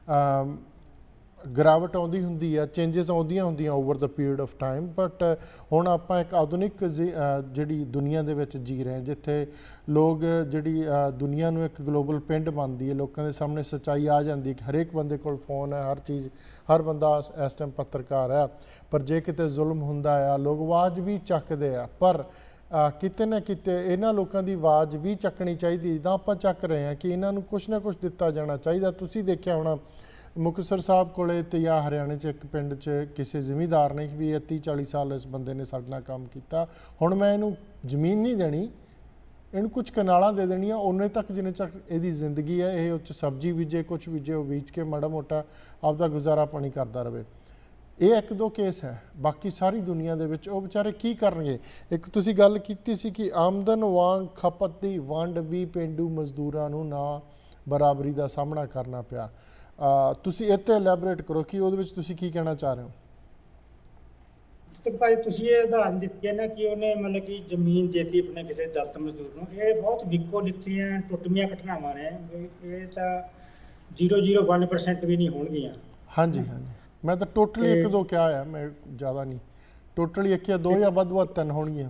ਗਿਰਾਵਟ ਆਉਂਦੀ ਹੁੰਦੀ ਆ, ਚੇਂਜਸ ਆਉਂਦੀਆਂ ਹੁੰਦੀਆਂ over the period of time, but ਹੁਣ ਆਪਾਂ ਇੱਕ ਆਧੁਨਿਕ ਜਿਹੜੀ ਦੁਨੀਆ ਦੇ ਵਿੱਚ ਜੀ ਰਹੇ, ਜਿੱਥੇ ਲੋਕ ਜਿਹੜੀ ਦੁਨੀਆ ਨੂੰ ਇੱਕ ਗਲੋਬਲ ਪਿੰਡ ਬਣਦੀ ਹੈ, ਲੋਕਾਂ ਦੇ ਸਾਹਮਣੇ ਸੱਚਾਈ ਆ ਜਾਂਦੀ ਕਿ ਹਰੇਕ ਬੰਦੇ ਕੋਲ ਫੋਨ ਹੈ, ਹਰ ਚੀਜ਼, ਹਰ ਬੰਦਾ ਇਸ ਟਾਈਮ ਪੱਤਰਕਾਰ ਹੈ। ਪਰ ਜੇ ਕਿਤੇ ਜ਼ੁਲਮ ਹੁੰਦਾ ਆ, ਲੋਕ ਆਵਾਜ਼ ਵੀ ਚੱਕਦੇ ਆ, ਪਰ ਕਿਤੇ ਨਾ ਕਿਤੇ ਇਹਨਾਂ ਲੋਕਾਂ ਦੀ ਆਵਾਜ਼ ਵੀ ਚੱਕਣੀ ਚਾਹੀਦੀ, ਜਿੱਦਾਂ ਆਪਾਂ ਚੱਕ ਰਹੇ ਹਾਂ ਕਿ ਇਹਨਾਂ ਨੂੰ ਕੁਛ ਨਾ ਕੁਛ ਦਿੱਤਾ ਜਾਣਾ ਚਾਹੀਦਾ। ਤੁਸੀਂ ਦੇਖਿਆ ਹੋਣਾ ਮੁਕਤਸਰ ਸਾਹਿਬ ਕੋਲੇ ਤੇ ਜਾਂ ਹਰਿਆਣੇ 'ਚ ਇੱਕ ਪਿੰਡ 'ਚ ਕਿਸੇ ਜ਼ਿਮੀਂਦਾਰ ਨੇ ਵੀ 30-40 ਸਾਲ ਇਸ ਬੰਦੇ ਨੇ ਸਾਡੇ ਨਾਲ ਕੰਮ ਕੀਤਾ, ਹੁਣ ਮੈਂ ਇਹਨੂੰ ਜ਼ਮੀਨ ਨਹੀਂ ਦੇਣੀ, ਇਹਨੂੰ ਕੁਝ ਕਨਾਲਾਂ ਦੇ ਦੇਣੀਆਂ, ਉਹਨੇ ਤੱਕ ਜਿੰਨੇ ਤੱਕ ਇਹਦੀ ਜ਼ਿੰਦਗੀ ਹੈ, ਇਹ ਉੱਚ ਸਬਜ਼ੀ ਬੀਜੇ, ਕੁਛ ਬੀਜੇ, ਉਹ ਬੀਜ ਕੇ ਮਾੜਾ ਮੋਟਾ ਆਪਦਾ ਗੁਜ਼ਾਰਾ ਪਾਣੀ ਕਰਦਾ ਰਹੇ। ਇਹ 1-2 ਕੇਸ ਹੈ, ਬਾਕੀ ਸਾਰੀ ਦੁਨੀਆ ਦੇ ਵਿੱਚ ਉਹ ਵਿਚਾਰੇ ਕੀ ਕਰਨਗੇ। ਇੱਕ ਤੁਸੀਂ ਗੱਲ ਕੀਤੀ ਸੀ ਕਿ ਆਮਦਨ ਵਾਂਗ ਖਪਤ ਦੀ ਵੰਡ ਵੀ ਪੇਂਡੂ ਮਜ਼ਦੂਰਾਂ ਨੂੰ ਨਾ ਬਰਾਬਰੀ ਦਾ ਸਾਹਮਣਾ ਕਰਨਾ ਪਿਆ। ਤੁਸੀਂ ਇਹ 'ਤੇ ਐਲੈਬੋਰੇਟ ਕਰੋ ਕਿ ਉਹਦੇ ਵਿੱਚ ਤੁਸੀਂ ਕੀ ਕਹਿਣਾ ਚਾਹ ਰਹੇ ਹੋ। ਤੇ ਭਾਈ ਤੁਸੀਂ ਇਹ ਉਦਾਹਰਨ ਦਿੱਤੀ ਹੈ ਨਾ ਕਿ ਉਹਨੇ ਮਤਲਬ ਕਿ ਜ਼ਮੀਨ ਦੇਤੀ ਆਪਣੇ ਕਿਸੇ ਦਲਿਤ ਮਜ਼ਦੂਰ ਨੂੰ, ਇਹ ਬਹੁਤ ਵਿਕੋ ਲਿਖਤੀਆਂ ਟੁੱਟਵੀਆਂ ਘਟਨਾਵਾਂ ਨੇ, ਇਹ ਤਾਂ 0.01% ਵੀ ਨਹੀਂ ਹੋਣਗੀਆਂ। ਹਾਂਜੀ, ਮੈਂ ਤਾਂ ਟੋਟਲੀ 1-2 ਕਿਹਾ ਹੈ, ਮੈਂ ਜ਼ਿਆਦਾ ਨਹੀਂ, ਟੋਟਲੀ 1 ਜਾਂ 2 ਜਾਂ ਵੱਧ 3 ਹੋਣਗੀਆਂ।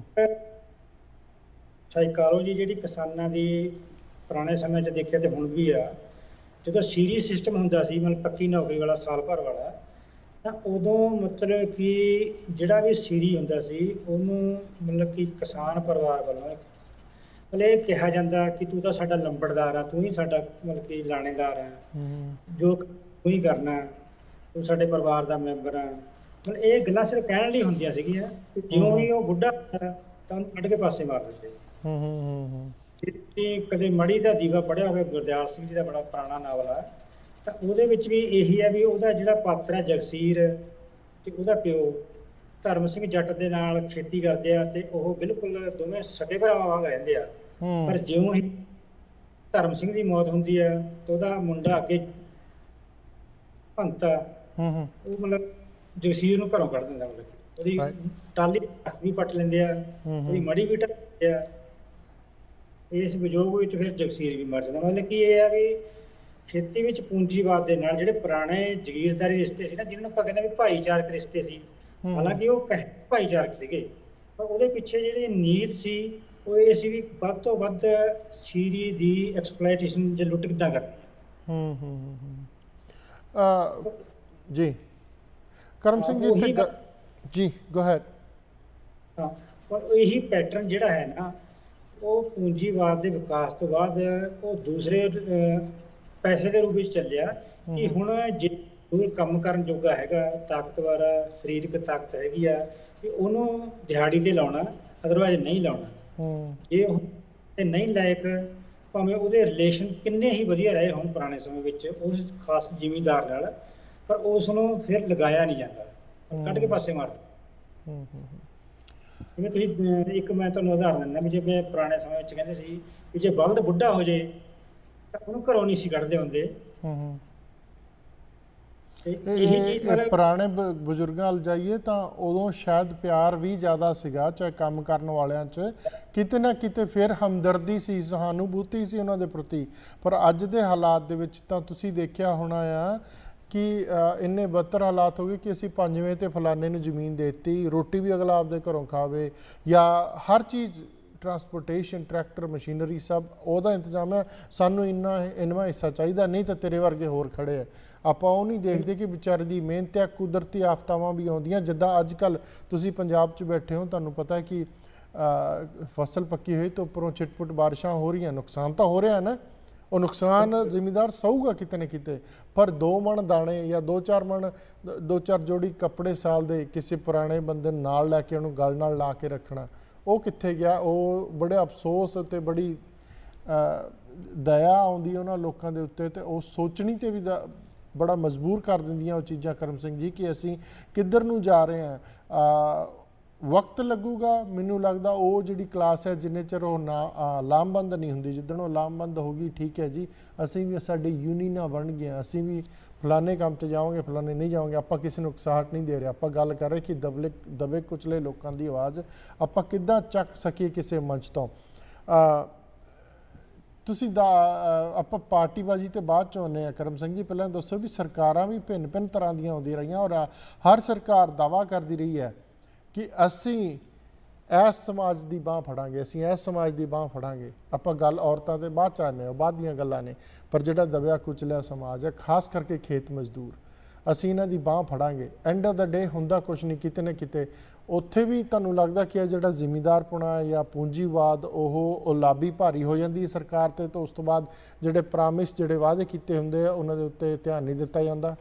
ਸਾਈਕੋਲੋਜੀ ਜਿਹੜੀ ਕਿਸਾਨਾਂ ਦੀ ਪੁਰਾਣੇ ਸਮੇਂ 'ਚ ਦੇਖਿਆ ਤੇ ਹੁਣ ਵੀ ਆ, ਜਦੋਂ ਸੀਰੀਅਸ ਸਿਸਟਮ ਹੁੰਦਾ ਸੀ, ਮਤਲਬ ਪੱਕੀ ਨੌਕਰੀ ਵਾਲਾ, ਸਾਲ ਭਰ ਵਾਲਾ, ਤਾਂ ਉਦੋਂ ਮਤਲਬ ਕਿ ਜਿਹੜਾ ਵੀ ਸੀਰੀ ਹੁੰਦਾ ਸੀ ਉਹਨੂੰ ਮਤਲਬ ਕਿ ਕਿਸਾਨ ਪਰਿਵਾਰ ਵੱਲੋਂ ਮਤਲਬ ਇਹ ਕਿਹਾ ਜਾਂਦਾ ਕਿ ਤੂੰ ਤਾਂ ਸਾਡਾ ਲੰਬੜਦਾਰ ਆ, ਤੂੰ ਹੀ ਸਾਡਾ ਮਤਲਬ ਕਿ ਲਾਣੇਦਾਰ ਆ, ਜੋ ਤੂੰ ਹੀ ਕਰਨਾ, ਤੂੰ ਸਾਡੇ ਪਰਿਵਾਰ ਦਾ ਮੈਂਬਰ ਆ। ਮਤਲਬ ਇਹ ਗੱਲਾਂ ਸਿਰਫ ਕਹਿਣ ਲਈ ਹੁੰਦੀਆਂ ਸੀਗੀਆਂ, ਜਿਉਂ ਹੀ ਉਹ ਬੁੱਢਾ ਤਾਂ ਉਹਨੂੰ ਕੱਢ ਕੇ ਪਾਸੇ ਮਾਰ ਦਿੰਦੇ। ਕਦੇ ਮੜੀ ਦਾ ਦੀਵਾ ਪੜ੍ਹਿਆ ਹੋਵੇ, ਗੁਰਦਿਆਲ ਸਿੰਘ ਜੀ ਦਾ ਬੜਾ ਪੁਰਾਣਾ ਨਾਵਲ ਆ, ਤਾਂ ਉਹਦੇ ਵਿੱਚ ਵੀ ਇਹੀ ਹੈ ਵੀ ਉਹਦਾ ਜਿਹੜਾ ਪਾਤਰ ਹੈ ਜਗਸੀਰ ਤੇ ਉਹਦਾ ਪਿਓ ਧਰਮ ਸਿੰਘ ਜੱਟ ਦੇ ਨਾਲ ਖੇਤੀ ਕਰਦੇ ਆ, ਤੇ ਉਹ ਬਿਲਕੁਲ ਦੋਵੇਂ ਸਕੇ ਭਰਾਵਾਂ ਵਾਂਗ ਰਹਿੰਦੇ ਆ। ਪਰ ਜਿਉਂ ਹੀ ਧਰਮ ਸਿੰਘ ਦੀ ਮੌਤ ਹੁੰਦੀ ਆ ਤਾਂ ਉਹਦਾ ਮੁੰਡਾ ਅੱਗੇ ਭੰਤਾ, ਉਹ ਮਤਲਬ ਜਗਸੀਰ ਨੂੰ ਘਰੋਂ ਕੱਢ ਦਿੰਦਾ, ਮਤਲਬ ਉਹਦੀ ਟਾਲੀ ਵੀ ਪੱਟ ਲੈਂਦੇ ਆ, ਉਹਦੀ ਮੜੀ ਵੀ ਢੱਕ ਲੈਂਦੇ ਆ। ਇਸ ਵਿਜੋਗ ਵਿੱਚ ਫਿਰ ਜਗਸੀਰ ਵੀ ਮਰ ਜਾਂਦਾ। ਮਤਲਬ ਕਿ ਇਹ ਆ ਵੀ ਖੇਤੀ ਵਿੱਚ ਪੂੰਜੀਵਾਦ ਦੇ ਨਾਲ ਜਿਹੜੇ ਪੁਰਾਣੇ ਜ਼ਗੀਰਦਾਰੀ ਰਿਸ਼ਤੇ ਸੀ ਨਾ, ਜਿਹਨਾਂ ਨੂੰ ਆਪਾਂ ਕਹਿੰਦੇ ਵੀ ਭਾਈਚਾਰਕ ਰਿਸ਼ਤੇ ਸੀ, ਹਾਲਾਂਕਿ ਉਹ ਭਾਈਚਾਰਕ ਸੀਗੇ, ਪਰ ਉਹਦੇ ਪਿੱਛੇ ਜਿਹੜੀ ਨੀਤ ਸੀ ਉਹ ਇਹ ਸੀ ਵੀ ਵੱਧ ਤੋਂ ਵੱਧ ਸੀਰੀ ਦੀ ਐਕਸਪਲੋਇਟੇਸ਼ਨ ਜਾਂ ਲੁੱਟ ਕਿੱਦਾਂ ਕਰਨੀ ਹੈ। ਜੀ ਕਰਮ ਸਿੰਘ ਜੀ, ਜੀ ਗੋ ਹੈਡ। ਹਾਂ, ਪਰ ਇਹੀ ਪੈਟਰਨ ਜਿਹੜਾ ਹੈ ਨਾ, ਉਹ ਪੂੰਜੀਵਾਦ ਦੇ ਵਿਕਾਸ ਤੋਂ ਬਾਅਦ ਉਹ ਦੂਸਰੇ ਪੈਸੇ ਦੇ ਰੂਪ ਵਿੱਚ ਚੱਲਿਆ ਕਿ ਹੁਣ ਜੇ ਕੋਈ ਕੰਮ ਕਰਨ ਜੋਗਾ ਹੈਗਾ, ਤਾਕਤਵਰ ਸਰੀਰਕ ਤਾਕਤ ਹੈਗੀ ਆ, ਕਿ ਉਹਨੂੰ ਦਿਹਾੜੀ ਤੇ ਲਾਉਣਾ, ਅਦਰਵਾਈਜ਼ ਨਹੀਂ ਲਾਉਣਾ। ਜੇ ਉਹ ਨਹੀਂ ਲਾਇਕ, ਭਾਵੇਂ ਉਹਦੇ ਰਿਲੇਸ਼ਨ ਕਿੰਨੇ ਹੀ ਵਧੀਆ ਰਹੇ ਹੁਣ ਪੁਰਾਣੇ ਸਮੇਂ ਵਿੱਚ ਉਸ ਖਾਸ ਜ਼ਿਮੀਂਦਾਰ ਨਾਲ, ਪਰ ਉਸ ਨੂੰ ਫਿਰ ਲਗਾਇਆ ਨਹੀਂ ਜਾਂਦਾ, ਕੱਢ ਕੇ ਪਾਸੇ ਮਾਰ। ਜਿਵੇਂ ਤੁਸੀਂ ਇੱਕ ਮੈਂ ਤੁਹਾਨੂੰ ਉਦਾਹਰਨ ਦਿੰਦਾ ਵੀ ਜਿਵੇਂ ਪੁਰਾਣੇ ਸਮੇਂ ਵਿੱਚ ਕਹਿੰਦੇ ਸੀ ਵੀ ਜੇ ਬਲਦ ਬੁੱਢਾ ਹੋ ਜੇ ਤਾਂ ਉਹਨੂੰ ਘਰੋਂ ਨਹੀਂ ਸੀ ਕੱਢਦੇ ਹੁੰਦੇ। ਪੁਰਾਣੇ ਬਜ਼ੁਰਗਾਂ ਵੱਲ ਜਾਈਏ ਤਾਂ ਉਦੋਂ ਸ਼ਾਇਦ ਪਿਆਰ ਵੀ ਜ਼ਿਆਦਾ ਸੀਗਾ, ਚਾਹੇ ਕੰਮ ਕਰਨ ਵਾਲਿਆਂ 'ਚ ਕਿਤੇ ਨਾ ਕਿਤੇ ਫਿਰ ਹਮਦਰਦੀ ਸੀ, ਸਹਾਨੂਭੂਤੀ ਸੀ ਉਹਨਾਂ ਦੇ ਪ੍ਰਤੀ। ਪਰ ਅੱਜ ਦੇ ਹਾਲਾਤ ਦੇ ਵਿੱਚ ਤਾਂ ਤੁਸੀਂ ਦੇਖਿਆ ਹੋਣਾ ਆ ਕਿ ਇੰਨੇ ਬੱਤਰ ਹਾਲਾਤ ਹੋ ਗਏ ਕਿ ਅਸੀਂ 5ਵੇਂ ਤੇ ਫਲਾਣੇ ਨੂੰ ਜ਼ਮੀਨ ਦੇ ਦਿੱਤੀ, ਰੋਟੀ ਵੀ ਅਗਲਾ ਆਪਦੇ ਘਰੋਂ ਖਾਵੇ, ਜਾਂ ਹਰ ਚੀਜ਼ ਟਰਾਂਸਪੋਰਟੇਸ਼ਨ, ਟਰੈਕਟਰ, ਮਸ਼ੀਨਰੀ ਸਭ ਉਹਦਾ ਇੰਤਜ਼ਾਮ ਹੈ, ਸਾਨੂੰ ਇੰਨਾ ਹਿੱਸਾ ਚਾਹੀਦਾ, ਨਹੀਂ ਤਾਂ ਤੇਰੇ ਵਰਗੇ ਹੋਰ ਖੜੇ ਆ। ਆਪਾਂ ਉਹ ਨਹੀਂ ਦੇਖਦੇ ਕਿ ਵਿਚਾਰੇ ਦੀ ਮਿਹਨਤ ਆ। ਕੁਦਰਤੀ ਆਫਤਾਵਾਂ ਵੀ ਆਉਂਦੀਆਂ, ਜਿੱਦਾਂ ਅੱਜ ਕੱਲ੍ਹ ਤੁਸੀਂ ਪੰਜਾਬ 'ਚ ਬੈਠੇ ਹੋ, ਤੁਹਾਨੂੰ ਪਤਾ ਹੈ ਕਿ ਫਸਲ ਪੱਕੀ ਹੋਈ ਤਾਂ ਉੱਪਰੋਂ ਛਿਟਪੁਟ ਬਾਰਿਸ਼ਾਂ ਹੋ ਰਹੀਆਂ, ਨੁਕਸਾਨ ਤਾਂ ਹੋ ਰਿਹਾ ਨਾ। ਉਹ ਨੁਕਸਾਨ ਜ਼ਿਮੀਂਦਾਰ ਸਹੂਗਾ ਕਿਤੇ ਨਾ ਕਿਤੇ, ਪਰ 2 ਮਣ ਦਾਣੇ ਜਾਂ 2-4 ਮਣ 2-4 ਜੋੜੀ ਕੱਪੜੇ ਸਾਲ ਦੇ ਕਿਸੇ ਪੁਰਾਣੇ ਬੰਦੇ ਨੂੰ ਨਾਲ ਲੈ ਕੇ ਉਹਨੂੰ ਗਲ ਨਾਲ ਲਾ ਕੇ ਰੱਖਣਾ, ਉਹ ਕਿੱਥੇ ਗਿਆ? ਉਹ ਬੜੇ ਅਫਸੋਸ ਅਤੇ ਬੜੀ ਦਇਆ ਆਉਂਦੀ ਉਹਨਾਂ ਲੋਕਾਂ ਦੇ ਉੱਤੇ, ਅਤੇ ਉਹ ਸੋਚਣੀ 'ਤੇ ਵੀ ਬੜਾ ਮਜਬੂਰ ਕਰ ਦਿੰਦੀਆਂ ਉਹ ਚੀਜ਼ਾਂ ਕਰਮ ਸਿੰਘ ਜੀ, ਕਿ ਅਸੀਂ ਕਿੱਧਰ ਨੂੰ ਜਾ ਰਹੇ ਹਾਂ। ਵਕਤ ਲੱਗੂਗਾ, ਮੈਨੂੰ ਲੱਗਦਾ ਉਹ ਜਿਹੜੀ ਕਲਾਸ ਹੈ ਜਿੰਨੇ ਚਿਰ ਉਹ ਲਾਮਬੰਦ ਨਹੀਂ ਹੁੰਦੀ, ਜਿੱਦਣ ਉਹ ਲਾਮਬੰਦ ਹੋ ਗਈ, ਠੀਕ ਹੈ ਜੀ, ਅਸੀਂ ਵੀ ਸਾਡੀ ਯੂਨੀਅਨਾਂ ਬਣ ਗਈਆਂ, ਅਸੀਂ ਵੀ ਫਲਾਣੇ ਕੰਮ 'ਤੇ ਜਾਵਾਂਗੇ, ਫਲਾਣੇ ਨਹੀਂ ਜਾਵਾਂਗੇ। ਆਪਾਂ ਕਿਸੇ ਨੂੰ ਉਕਸਾਹਟ ਨਹੀਂ ਦੇ ਰਹੇ, ਆਪਾਂ ਗੱਲ ਕਰ ਰਹੇ ਕਿ ਦਬੇ ਕੁਚਲੇ ਲੋਕਾਂ ਦੀ ਆਵਾਜ਼ ਆਪਾਂ ਕਿੱਦਾਂ ਚੱਕ ਸਕੀਏ ਕਿਸੇ ਮੰਚ ਤੋਂ। ਤੁਸੀਂ ਆਪਾਂ ਪਾਰਟੀਬਾਜ਼ੀ ਤੇ ਬਾਅਦ 'ਚ ਆਉਂਦੇ ਹਾਂ ਕਰਮ ਸਿੰਘ ਜੀ, ਪਹਿਲਾਂ ਦੱਸੋ ਵੀ ਸਰਕਾਰਾਂ ਵੀ ਭਿੰਨ ਤਰ੍ਹਾਂ ਦੀਆਂ ਆਉਂਦੀਆਂ ਰਹੀਆਂ, ਔਰ ਹਰ ਸਰਕਾਰ ਦਾਅਵਾ ਕਰਦੀ ਰਹੀ ਹੈ ਕਿ ਅਸੀਂ ਇਸ ਸਮਾਜ ਦੀ ਬਾਂਹ ਫੜਾਂਗੇ, ਅਸੀਂ ਇਸ ਸਮਾਜ ਦੀ ਬਾਂਹ ਫੜਾਂਗੇ। ਆਪਾਂ ਗੱਲ ਔਰਤਾਂ ਦੇ ਬਾਅਦ 'ਚ ਆਉਂਦੇ ਹਾਂ, ਬਾਅਦ ਦੀਆਂ ਗੱਲਾਂ ਨੇ, ਪਰ ਜਿਹੜਾ ਦਬਿਆ ਕੁਚਲਿਆ ਸਮਾਜ ਹੈ, ਖਾਸ ਕਰਕੇ ਖੇਤ ਮਜ਼ਦੂਰ, ਅਸੀਂ ਇਹਨਾਂ ਦੀ ਬਾਂਹ ਫੜਾਂਗੇ। ਐਂਡ ਆਫ ਦਾ ਡੇ ਹੁੰਦਾ ਕੁਛ ਨਹੀਂ, ਕਿਤੇ ਨਾ ਕਿਤੇ ਉੱਥੇ ਵੀ ਤੁਹਾਨੂੰ ਲੱਗਦਾ ਕਿ ਇਹ ਜਿਹੜਾ ਜ਼ਿਮੀਂਦਾਰਪੁਣਾ ਜਾਂ ਪੂੰਜੀਵਾਦ ਉਹ ਲਾਬੀ ਭਾਰੀ ਹੋ ਜਾਂਦੀ ਸਰਕਾਰ 'ਤੇ, ਤਾਂ ਉਸ ਤੋਂ ਬਾਅਦ ਜਿਹੜੇ ਪ੍ਰਾਮਿਸ, ਜਿਹੜੇ ਵਾਅਦੇ ਕੀਤੇ ਹੁੰਦੇ ਆ, ਉਹਨਾਂ ਦੇ ਉੱਤੇ ਧਿਆਨ ਨਹੀਂ ਦਿੱਤਾ ਜਾਂਦਾ।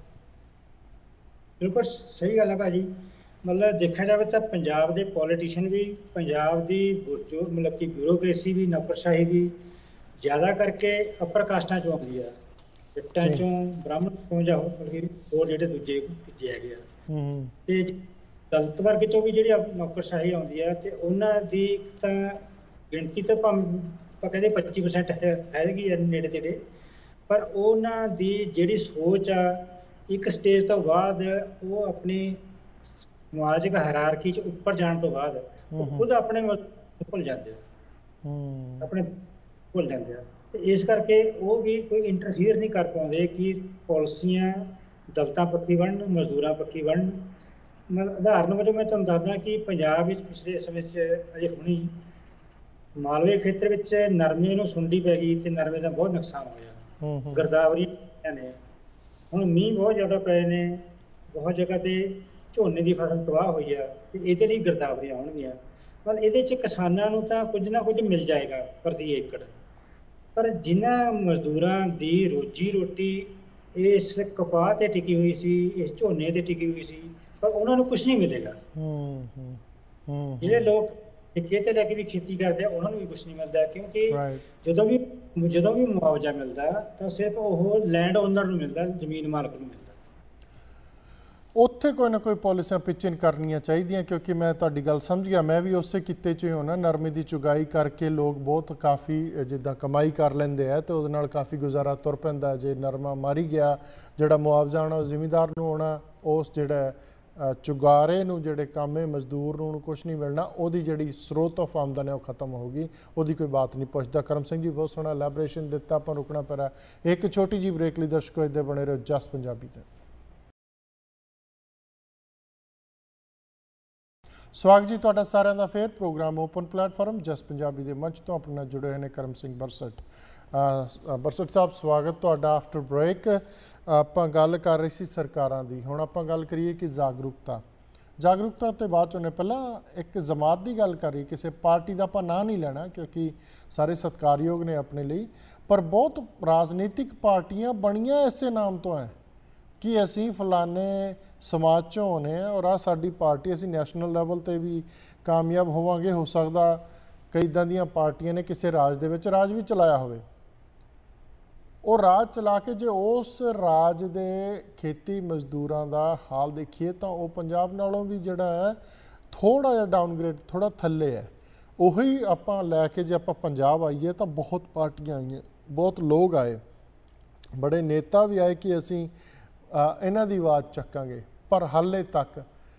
ਬਿਲਕੁਲ ਸਹੀ ਗੱਲ ਹੈ ਭਾਜੀ। ਮਤਲਬ ਦੇਖਿਆ ਜਾਵੇ ਤਾਂ ਪੰਜਾਬ ਦੇ ਪੋਲੀਟੀਸ਼ੀਅਨ ਵੀ, ਪੰਜਾਬ ਦੀ ਮਤਲਬ ਕਿ ਬਿਊਰੋਕਰੇਸੀ ਵੀ, ਨੌਕਰਸ਼ਾਹੀ ਵੀ ਜ਼ਿਆਦਾ ਕਰਕੇ ਅਪਰ ਕਾਸਟਾਂ 'ਚੋਂ ਆਉਂਦੀ ਆ, ਜੱਟਾਂ 'ਚੋਂ, ਬ੍ਰਾਹਮਣ 'ਚੋਂ, ਜਾਂ ਹੋਰ ਜਿਹੜੇ ਦੂਜੇ ਤੀਜੇ ਹੈਗੇ ਆ। ਤੇ ਦਲਿਤ ਵਰਗ 'ਚੋਂ ਵੀ ਜਿਹੜੀ ਨੌਕਰਸ਼ਾਹੀ ਆਉਂਦੀ ਆ, ਤੇ ਉਹਨਾਂ ਦੀ ਤਾਂ ਗਿਣਤੀ ਤਾਂ ਆਪਾਂ ਕਹਿੰਦੇ 25% ਹੈਗੀ ਆ ਨੇੜੇ ਤੇੜੇ, ਪਰ ਉਹਨਾਂ ਦੀ ਜਿਹੜੀ ਸੋਚ ਆ ਇੱਕ ਸਟੇਜ ਤੋਂ ਬਾਅਦ ਉਹ ਆਪਣੀ ਸਮਾਜਿਕ ਹਾਇਰਾਰਕੀ 'ਚ ਉੱਪਰ ਜਾਣ ਤੋਂ ਬਾਅਦ ਖੁਦ ਆਪਣੇ ਭੁੱਲ ਜਾਂਦੇ ਆ, ਆਪਣੇ ਭੁੱਲ ਜਾਂਦੇ ਆ। ਤੇ ਇਸ ਕਰਕੇ ਉਹ ਵੀ ਕੋਈ ਇੰਟਰਫੀਅਰ ਨਹੀਂ ਕਰ ਪਾਉਂਦੇ ਕਿ ਪਾਲਿਸੀਆਂ ਦਲਿਤਾਂ ਪੱਖੀ ਬਣਨ, ਮਜ਼ਦੂਰਾਂ ਪੱਖੀ ਬਣਨ। ਉਦਾਹਰਨ ਵਜੋਂ ਮੈਂ ਤੁਹਾਨੂੰ ਦੱਸਦਾ ਕਿ ਪੰਜਾਬ ਵਿੱਚ ਪਿਛਲੇ ਸਮੇਂ 'ਚ ਅਜੇ ਹੁਣੀ ਮਾਲਵੇ ਖੇਤਰ ਵਿੱਚ ਨਰਮੇ ਨੂੰ ਸੁੰਡੀ ਪੈ ਗਈ ਤੇ ਨਰਮੇ ਦਾ ਬਹੁਤ ਨੁਕਸਾਨ ਹੋਇਆ। ਗਿਰਦਾਵਰੀ ਨੇ, ਹੁਣ ਮੀਂਹ ਬਹੁਤ ਜ਼ਿਆਦਾ ਪਏ ਨੇ, ਬਹੁਤ ਜਗ੍ਹਾ ਤੇ ਝੋਨੇ ਦੀ ਫਸਲ ਤਬਾਹ ਹੋਈ ਆ, ਤੇ ਇਹਦੇ ਲਈ ਗਿਰਦਾਵਰੀਆਂ ਹੋਣਗੀਆਂ। ਪਰ ਇਹਦੇ 'ਚ ਕਿਸਾਨਾਂ ਨੂੰ ਤਾਂ ਕੁਝ ਨਾ ਕੁਝ ਮਿਲ ਜਾਏਗਾ ਪ੍ਰਤੀ ਏਕੜ, ਪਰ ਜਿਨ੍ਹਾਂ ਮਜ਼ਦੂਰਾਂ ਦੀ ਰੋਜੀ ਰੋਟੀ ਇਸ ਕਪਾਹ ਤੇ ਟਿਕੀ ਹੋਈ ਸੀ, ਇਸ ਝੋਨੇ ਤੇ ਟਿਕੀ ਹੋਈ ਸੀ, ਪਰ ਉਹਨਾਂ ਨੂੰ ਕੁਝ ਨਹੀਂ ਮਿਲੇਗਾ। ਜਿਹੜੇ ਲੋਕ ਠੇਕੇ ਤੇ ਲੈ ਕੇ ਵੀ ਖੇਤੀ ਕਰਦੇ ਆ, ਉਹਨਾਂ ਨੂੰ ਵੀ ਕੁਝ ਨਹੀਂ ਮਿਲਦਾ, ਕਿਉਂਕਿ ਜਦੋਂ ਵੀ ਮੁਆਵਜ਼ਾ ਮਿਲਦਾ ਤਾਂ ਸਿਰਫ ਉਹ ਲੈਂਡ ਓਨਰ ਨੂੰ ਮਿਲਦਾ, ਜ਼ਮੀਨ ਮਾਲਕ ਨੂੰ ਮਿਲਦਾ। ਉੱਥੇ ਕੋਈ ਨਾ ਕੋਈ ਪਾਲਿਸੀਆਂ ਪਿਚਿੰਗ ਕਰਨੀਆਂ ਚਾਹੀਦੀਆਂ, ਕਿਉਂਕਿ ਮੈਂ ਤੁਹਾਡੀ ਗੱਲ ਸਮਝ ਗਿਆ, ਮੈਂ ਵੀ ਉਸੇ ਕਿੱਤੇ 'ਚ ਹੀ ਹੋਣਾ। ਨਰਮੇ ਦੀ ਚੁਗਾਈ ਕਰਕੇ ਲੋਕ ਬਹੁਤ ਕਾਫੀ ਜਿੱਦਾਂ ਕਮਾਈ ਕਰ ਲੈਂਦੇ ਆ, ਅਤੇ ਉਹਦੇ ਨਾਲ ਕਾਫੀ ਗੁਜ਼ਾਰਾ ਤੁਰ ਪੈਂਦਾ। ਜੇ ਨਰਮਾ ਮਾਰੀ ਗਿਆ, ਜਿਹੜਾ ਮੁਆਵਜ਼ਾ ਆਉਣਾ ਉਹ ਜ਼ਿਮੀਂਦਾਰ ਨੂੰ ਆਉਣਾ, ਉਸ ਜਿਹੜਾ ਚੁਗਾਰੇ ਨੂੰ ਜਿਹੜੇ ਕਾਮੇ ਮਜ਼ਦੂਰ ਨੂੰ ਕੁਛ ਨਹੀਂ ਮਿਲਣਾ, ਉਹਦੀ ਜਿਹੜੀ ਸਰੋਤ ਆਫ ਆਮਦਨ ਹੈ ਉਹ ਖਤਮ ਹੋਊਗੀ, ਉਹਦੀ ਕੋਈ ਬਾਤ ਨਹੀਂ ਪੁੱਛਦਾ। ਕਰਮ ਸਿੰਘ ਜੀ ਬਹੁਤ ਸੋਹਣਾ ਐਲੈਬੋਰੇਸ਼ਨ ਦਿੱਤਾ। ਆਪਾਂ ਰੁਕਣਾ ਪੈ ਰਿਹਾ ਇੱਕ ਛੋਟੀ ਜਿਹੀ ਬ੍ਰੇਕ ਲਈ। ਦਰਸ਼ਕੋ ਇੱਦਾਂ ਬਣੇ ਰਹੋ ਜਸ ਪੰਜਾਬੀ ਤੇ। ਸਵਾਗਤ ਜੀ ਤੁਹਾਡਾ ਸਾਰਿਆਂ ਦਾ ਫੇਰ program open platform Jas Punjabi ਦੇ ਮੰਚ ਤੋਂ ਆਪਣੇ ਨਾਲ ਜੁੜੇ ਹੋਏ ਨੇ ਕਰਮ ਸਿੰਘ ਬਰਸਟ। ਬਰਸਟ ਸਾਹਿਬ ਸਵਾਗਤ ਤੁਹਾਡਾ ਆਫਟਰ ਬ੍ਰੇਕ। ਆਪਾਂ ਗੱਲ ਕਰ ਰਹੇ ਸੀ ਸਰਕਾਰਾਂ ਦੀ, ਹੁਣ ਆਪਾਂ ਗੱਲ ਕਰੀਏ ਕਿ ਜਾਗਰੂਕਤਾ ਤੇ ਬਾਅਦ ਚੋਂ ਨੇ। ਪਹਿਲਾਂ ਇੱਕ ਜਮਾਤ ਦੀ ਗੱਲ ਕਰੀ, ਕਿਸੇ ਪਾਰਟੀ ਦਾ ਆਪਾਂ ਨਾਂ ਨਹੀਂ ਲੈਣਾ ਕਿਉਂਕਿ ਸਾਰੇ ਸਤਿਕਾਰਯੋਗ ਨੇ ਆਪਣੇ ਲਈ, ਪਰ ਬਹੁਤ ਰਾਜਨੀਤਿਕ ਪਾਰਟੀਆਂ ਬਣੀਆਂ ਇਸੇ ਨਾਮ ਤੋਂ ਹੈ ਕਿ ਅਸੀਂ ਫਲਾਣੇ ਸਮਾਜ 'ਚੋਂ ਆਉਂਦੇ ਹਾਂ ਔਰ ਆਹ ਸਾਡੀ ਪਾਰਟੀ, ਅਸੀਂ ਨੈਸ਼ਨਲ ਲੈਵਲ 'ਤੇ ਵੀ ਕਾਮਯਾਬ ਹੋਵਾਂਗੇ। ਹੋ ਸਕਦਾ ਕਈ ਇੱਦਾਂ ਦੀਆਂ ਪਾਰਟੀਆਂ ਨੇ ਕਿਸੇ ਰਾਜ ਦੇ ਵਿੱਚ ਰਾਜ ਵੀ ਚਲਾਇਆ ਹੋਵੇ, ਉਹ ਰਾਜ ਚਲਾ ਕੇ ਜੇ ਉਸ ਰਾਜ ਦੇ ਖੇਤੀ ਮਜ਼ਦੂਰਾਂ ਦਾ ਹਾਲ ਦੇਖੀਏ ਤਾਂ ਉਹ ਪੰਜਾਬ ਨਾਲੋਂ ਵੀ ਜਿਹੜਾ ਹੈ ਥੋੜ੍ਹਾ ਜਿਹਾ ਡਾਊਨਗ੍ਰੇਡ, ਥੋੜ੍ਹਾ ਥੱਲੇ ਹੈ। ਉਹੀ ਆਪਾਂ ਲੈ ਕੇ ਜੇ ਆਪਾਂ ਪੰਜਾਬ ਆਈਏ ਤਾਂ ਬਹੁਤ ਪਾਰਟੀਆਂ ਆਈਆਂ, ਬਹੁਤ ਲੋਕ ਆਏ, ਬੜੇ ਨੇਤਾ ਵੀ ਆਏ ਕਿ ਅਸੀਂ ਇਹਨਾਂ ਦੀ ਆਵਾਜ਼ ਚੱਕਾਂਗੇ, ਪਰ ਹਾਲੇ ਤੱਕ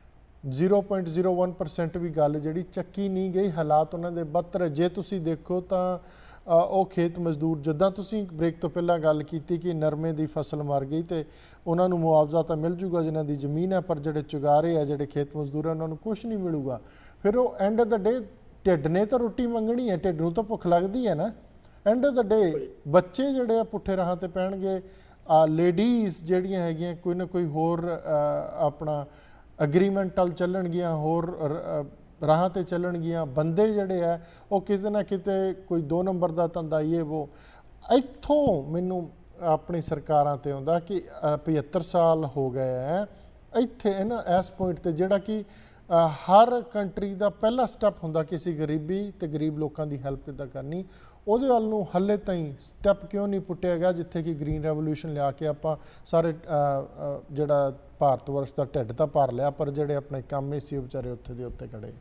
0.01% ਵੀ ਗੱਲ ਜਿਹੜੀ ਚੱਕੀ ਨਹੀਂ ਗਈ। ਹਾਲਾਤ ਉਹਨਾਂ ਦੇ ਬਦਤਰ। ਜੇ ਤੁਸੀਂ ਦੇਖੋ ਤਾਂ ਉਹ ਖੇਤ ਮਜ਼ਦੂਰ, ਜਿੱਦਾਂ ਤੁਸੀਂ ਬ੍ਰੇਕ ਤੋਂ ਪਹਿਲਾਂ ਗੱਲ ਕੀਤੀ ਕਿ ਨਰਮੇ ਦੀ ਫਸਲ ਮਰ ਗਈ ਤੇ ਉਹਨਾਂ ਨੂੰ ਮੁਆਵਜ਼ਾ ਤਾਂ ਮਿਲ ਜੂਗਾ ਜਿਨ੍ਹਾਂ ਦੀ ਜ਼ਮੀਨ ਹੈ, ਪਰ ਜਿਹੜੇ ਚੁਗਾਰੇ ਆ, ਜਿਹੜੇ ਖੇਤ ਮਜ਼ਦੂਰ ਆ, ਉਹਨਾਂ ਨੂੰ ਕੁਛ ਨਹੀਂ ਮਿਲੂਗਾ। ਫਿਰ ਉਹ ਐਂਡ ਆਫ ਦਾ ਡੇ ਢਿੱਡ ਨੇ ਤਾਂ ਰੋਟੀ ਮੰਗਣੀ ਹੈ, ਢਿੱਡ ਨੂੰ ਤਾਂ ਭੁੱਖ ਲੱਗਦੀ ਹੈ ਨਾ। ਐਂਡ ਆਫ ਦਾ ਡੇ ਬੱਚੇ ਜਿਹੜੇ ਆ ਪੁੱਠੇ ਰਾਹਾਂ ਤੇ ਪੈਣਗੇ, ਲੇਡੀਜ਼ ਜਿਹੜੀਆਂ ਹੈਗੀਆਂ ਕੋਈ ਨਾ ਕੋਈ ਹੋਰ ਆਪਣਾ ਐਗਰੀਮੈਂਟਲ ਚੱਲਣਗੀਆਂ, ਹੋਰ ਰਾਹਾਂ 'ਤੇ ਚੱਲਣਗੀਆਂ। ਬੰਦੇ ਜਿਹੜੇ ਆ ਉਹ ਕਿਤੇ ਨਾ ਕਿਤੇ ਕੋਈ 2 ਨੰਬਰ ਦਾ ਧੰਦਾ ਹੀ ਉਹ। ਇੱਥੋਂ ਮੈਨੂੰ ਆਪਣੀ ਸਰਕਾਰਾਂ 'ਤੇ ਆਉਂਦਾ ਕਿ 75 ਸਾਲ ਹੋ ਗਏ ਹੈ ਇੱਥੇ ਨਾ ਇਸ ਪੁਆਇੰਟ 'ਤੇ, ਜਿਹੜਾ ਕਿ ਹਰ ਕੰਟਰੀ ਦਾ ਪਹਿਲਾ ਸਟੈਪ ਹੁੰਦਾ ਕਿ ਅਸੀਂ ਗਰੀਬੀ ਅਤੇ ਗਰੀਬ ਲੋਕਾਂ ਦੀ ਹੈਲਪ ਕਿੱਦਾਂ ਕਰਨੀ, ਉਹਦੇ ਵੱਲ ਨੂੰ ਹਾਲੇ ਤਾਈਂ ਸਟੈਪ ਕਿਉਂ ਨਹੀਂ ਪੁੱਟਿਆ ਗਿਆ, ਜਿੱਥੇ ਕਿ ਗ੍ਰੀਨ ਰੈਵੋਲੂਸ਼ਨ ਲਿਆ ਕੇ ਆਪਾਂ ਸਾਰੇ ਜਿਹੜਾ ਭਾਰਤ ਵਰਸ਼ ਦਾ ਢਿੱਡ ਤਾਂ ਭਰ ਲਿਆ, ਪਰ ਜਿਹੜੇ ਆਪਣੇ ਕੰਮ ਸੀ ਉਹ ਵਿਚਾਰੇ ਉੱਥੇ ਦੇ ਉੱਤੇ ਖੜੇ।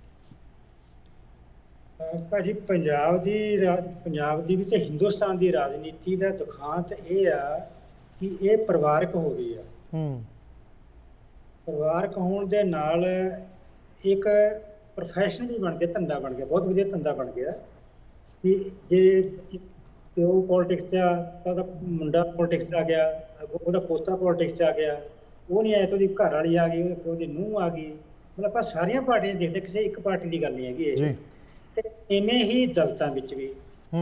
ਭਾਜੀ ਪੰਜਾਬ ਦੀ ਵੀ ਤੇ ਹਿੰਦੁਸਤਾਨ ਦੀ ਰਾਜਨੀਤੀ ਦਾ ਦੁਖਾਂਤ ਇਹ ਆ ਕਿ ਇਹ ਪਰਿਵਾਰਕ ਹੋ ਗਈ ਆ। ਪਰਿਵਾਰਕ ਹੋਣ ਦੇ ਨਾਲ ਇੱਕ ਪ੍ਰੋਫੈਸ਼ਨ ਵੀ ਬਣ ਗਿਆ, ਧੰਦਾ ਬਣ ਗਿਆ, ਬਹੁਤ ਵਧੀਆ ਧੰਦਾ ਬਣ ਗਿਆ ਕਿ ਜੇ ਪਿਓ ਪੋਲੀਟਿਕਸ 'ਚ ਆ ਤਾਂ ਉਹਦਾ ਮੁੰਡਾ ਪੋਲੀਟਿਕਸ 'ਚ ਆ ਗਿਆ, ਉਹਦਾ ਪੋਤਾ ਪੋਲੀਟਿਕਸ 'ਚ ਆ ਗਿਆ, ਉਹ ਨਹੀਂ ਆਇਆ ਤਾਂ ਉਹਦੀ ਘਰ ਵਾਲੀ ਆ ਗਈ, ਉਹਦੀ ਨੂੰਹ ਆ ਗਈ। ਮਤਲਬ ਆਪਾਂ ਸਾਰੀਆਂ ਪਾਰਟੀਆਂ ਦੇਖਦੇ, ਕਿਸੇ ਇੱਕ ਪਾਰਟੀ ਦੀ ਗੱਲ ਨਹੀਂ ਹੈਗੀ ਇਹ। ਤੇ ਇਵੇਂ ਹੀ ਦਲਿਤਾਂ ਵਿੱਚ ਵੀ